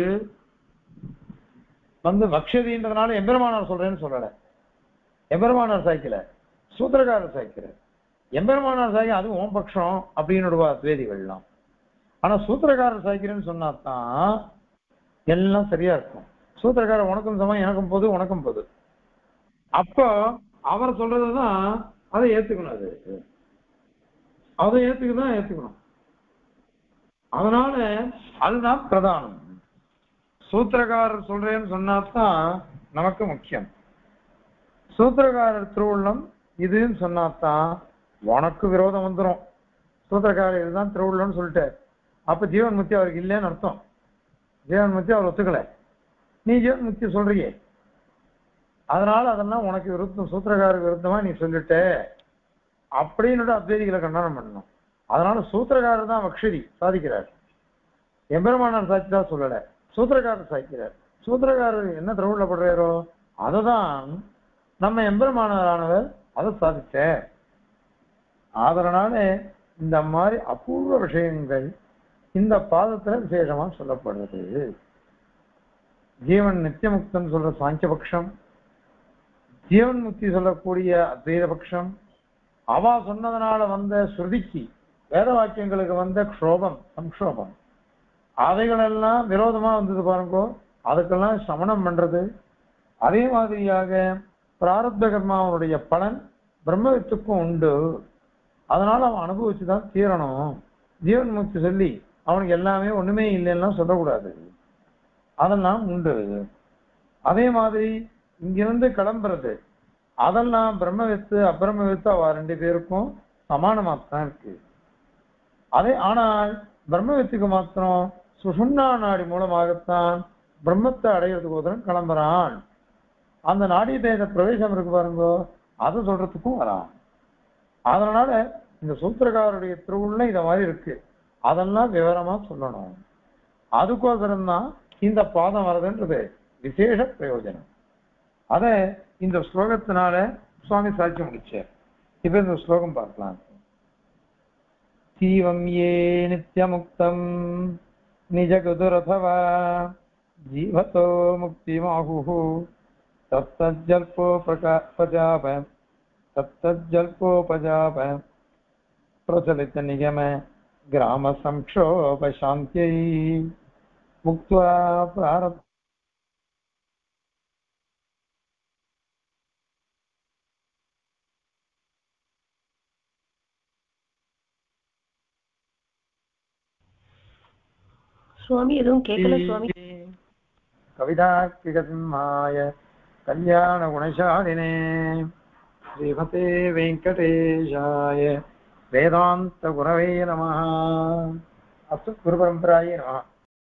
வக்ஷதின்றதுனால எம்பெருமானார் சொல்றேன்னு சொல்லல. எம்பெருமானார் சாய்க்கல, சூத்திரக்காரர் சாய்க்கிற. எம்பெருமானார் சாய்க்க அது ஓம் பட்சம் அப்படின்னு வேதிகள்லாம். ஆனா சூத்திரக்காரர் சாய்க்கிறேன்னு சொன்னாதான் எல்லாம் சரியா இருக்கும். சூத்திரக்காரர் உனக்கும் சமம், எனக்கும் பொது, உனக்கும் பொது. அப்போ அவர் சொல்றதுதான் அதை ஏத்துக்கணும். அதை ஏத்துக்கணும். அதனால அதுதான் பிரதானம். சூத்திரக்காரர் சொல்றேன்னு சொன்னாதான் நமக்கு முக்கியம். சூத்திரக்காரர் திருவுள்ளம் இதுன்னு சொன்னாதான் உனக்கு விரோதம் வந்துடும். சூத்திரக்காரர் இதுதான் திருவுள்ளம்னு சொல்லிட்டார், அப்ப ஜீவன் முக்தி அவருக்கு இல்லைன்னு அர்த்தம். ஜீவன் முக்தி அவர் ஒத்துக்கல, நீ ஜீவன் முக்தி சொல்றியே, அதனால அதெல்லாம் உனக்கு விருத்தம், சூத்திரக்காரருக்கு விருத்தமா நீ சொல்லிட்ட அப்படின்னு அத்வைதிகளை கண்டனம் பண்ணணும். அதனால சூத்திரக்காரர் தான் வக்ஷதி சாதிக்கிறார். எம்பெருமானார் சாட்சி தான் சொல்லல, சூத்திரக்காரர் சாய்க்கிறார். சூத்திரக்காரர் என்ன திருவுள்ளப்படுறாரோ அததான் நம்ம எம்பெருமானாரானவர் அதை சாதிச்ச. அதனால இந்த மாதிரி அபூர்வ விஷயங்கள் இந்த பாதத்துல விசேஷமா சொல்லப்படுறது. ஜீவன் நித்தியமுக்தன் சொல்ற சாங்கியபக்ஷம், ஜீவன் முக்தி சொல்லக்கூடிய அத்வைத பட்சம், அவா சொன்னதுனால வந்த ஸ்ருதிக்கு வேத வாக்கியங்களுக்கு வந்த க்ஷோபம் சம்ஷோபம் அவைகளெல்லாம் விரோதமா வந்தது பாருங்கோ, அதுக்கெல்லாம் சமணம் பண்றது. அதே மாதிரியாக பிராரப்த கர்மாவனுடைய பலன் பிரம்மவித்துக்கும் உண்டு, அதனால அவன் அனுபவிச்சுதான் தீரணும். ஜீவன் முக்தி சொல்லி அவனுக்கு எல்லாமே ஒண்ணுமே இல்லைன்னா சொல்லக்கூடாது, அதெல்லாம் உண்டு. அதே மாதிரி இங்கிருந்து கிளம்புறது அதெல்லாம் பிரம்மவித்து அப்பிரம்மவித்து அவ ரெண்டு பேருக்கும் சமானமாத்தான் இருக்கு. அதே ஆனால் பிரம்மவித்துக்கு மாத்திரம் சுஷும்னா நாடி மூலமாகத்தான் பிரம்மத்தை அடையிறதுக்கு கிளம்புறான். அந்த நாடி பேத பிரவேசம் இருக்கு பாருங்கோ, அதை சொல்றதுக்கும் வரான். அதனால இந்த சூத்திரக்காரருடைய திருவுள்ள இத மாதிரி இருக்கு, அதெல்லாம் விவரமா சொல்லணும். அதுக்கோசரம் தான் இந்த பாதம் வர்றதுன்றது விசேஷ பிரயோஜனம். அத இந்த ஸ்லோகத்தினால சுவாமி சாட்சி முடிச்சார். இப்ப இந்த ஸ்லோகம் பார்க்கலாம். ஜீவம் ஏ நித்யமுக்தம் நிஜகுதுரதவா ஜீவதோ முக்திமாஹுஹு தத்தஜல்போபஜாப பிரச்சலித நிகம கிராம சம்க்ஷோப சாந்தியை முக்த்வா பிராரப்த சுவாமி எதுவும் கேட்கல சுவாமி. கவிதார்க்கிகசிம்மாய கல்யாண குணசாலினே ஸ்ரீமதே வெங்கடேஷாய வேதாந்த குரவே நமः. அஸ்து குரு பரம்பராயே நமः.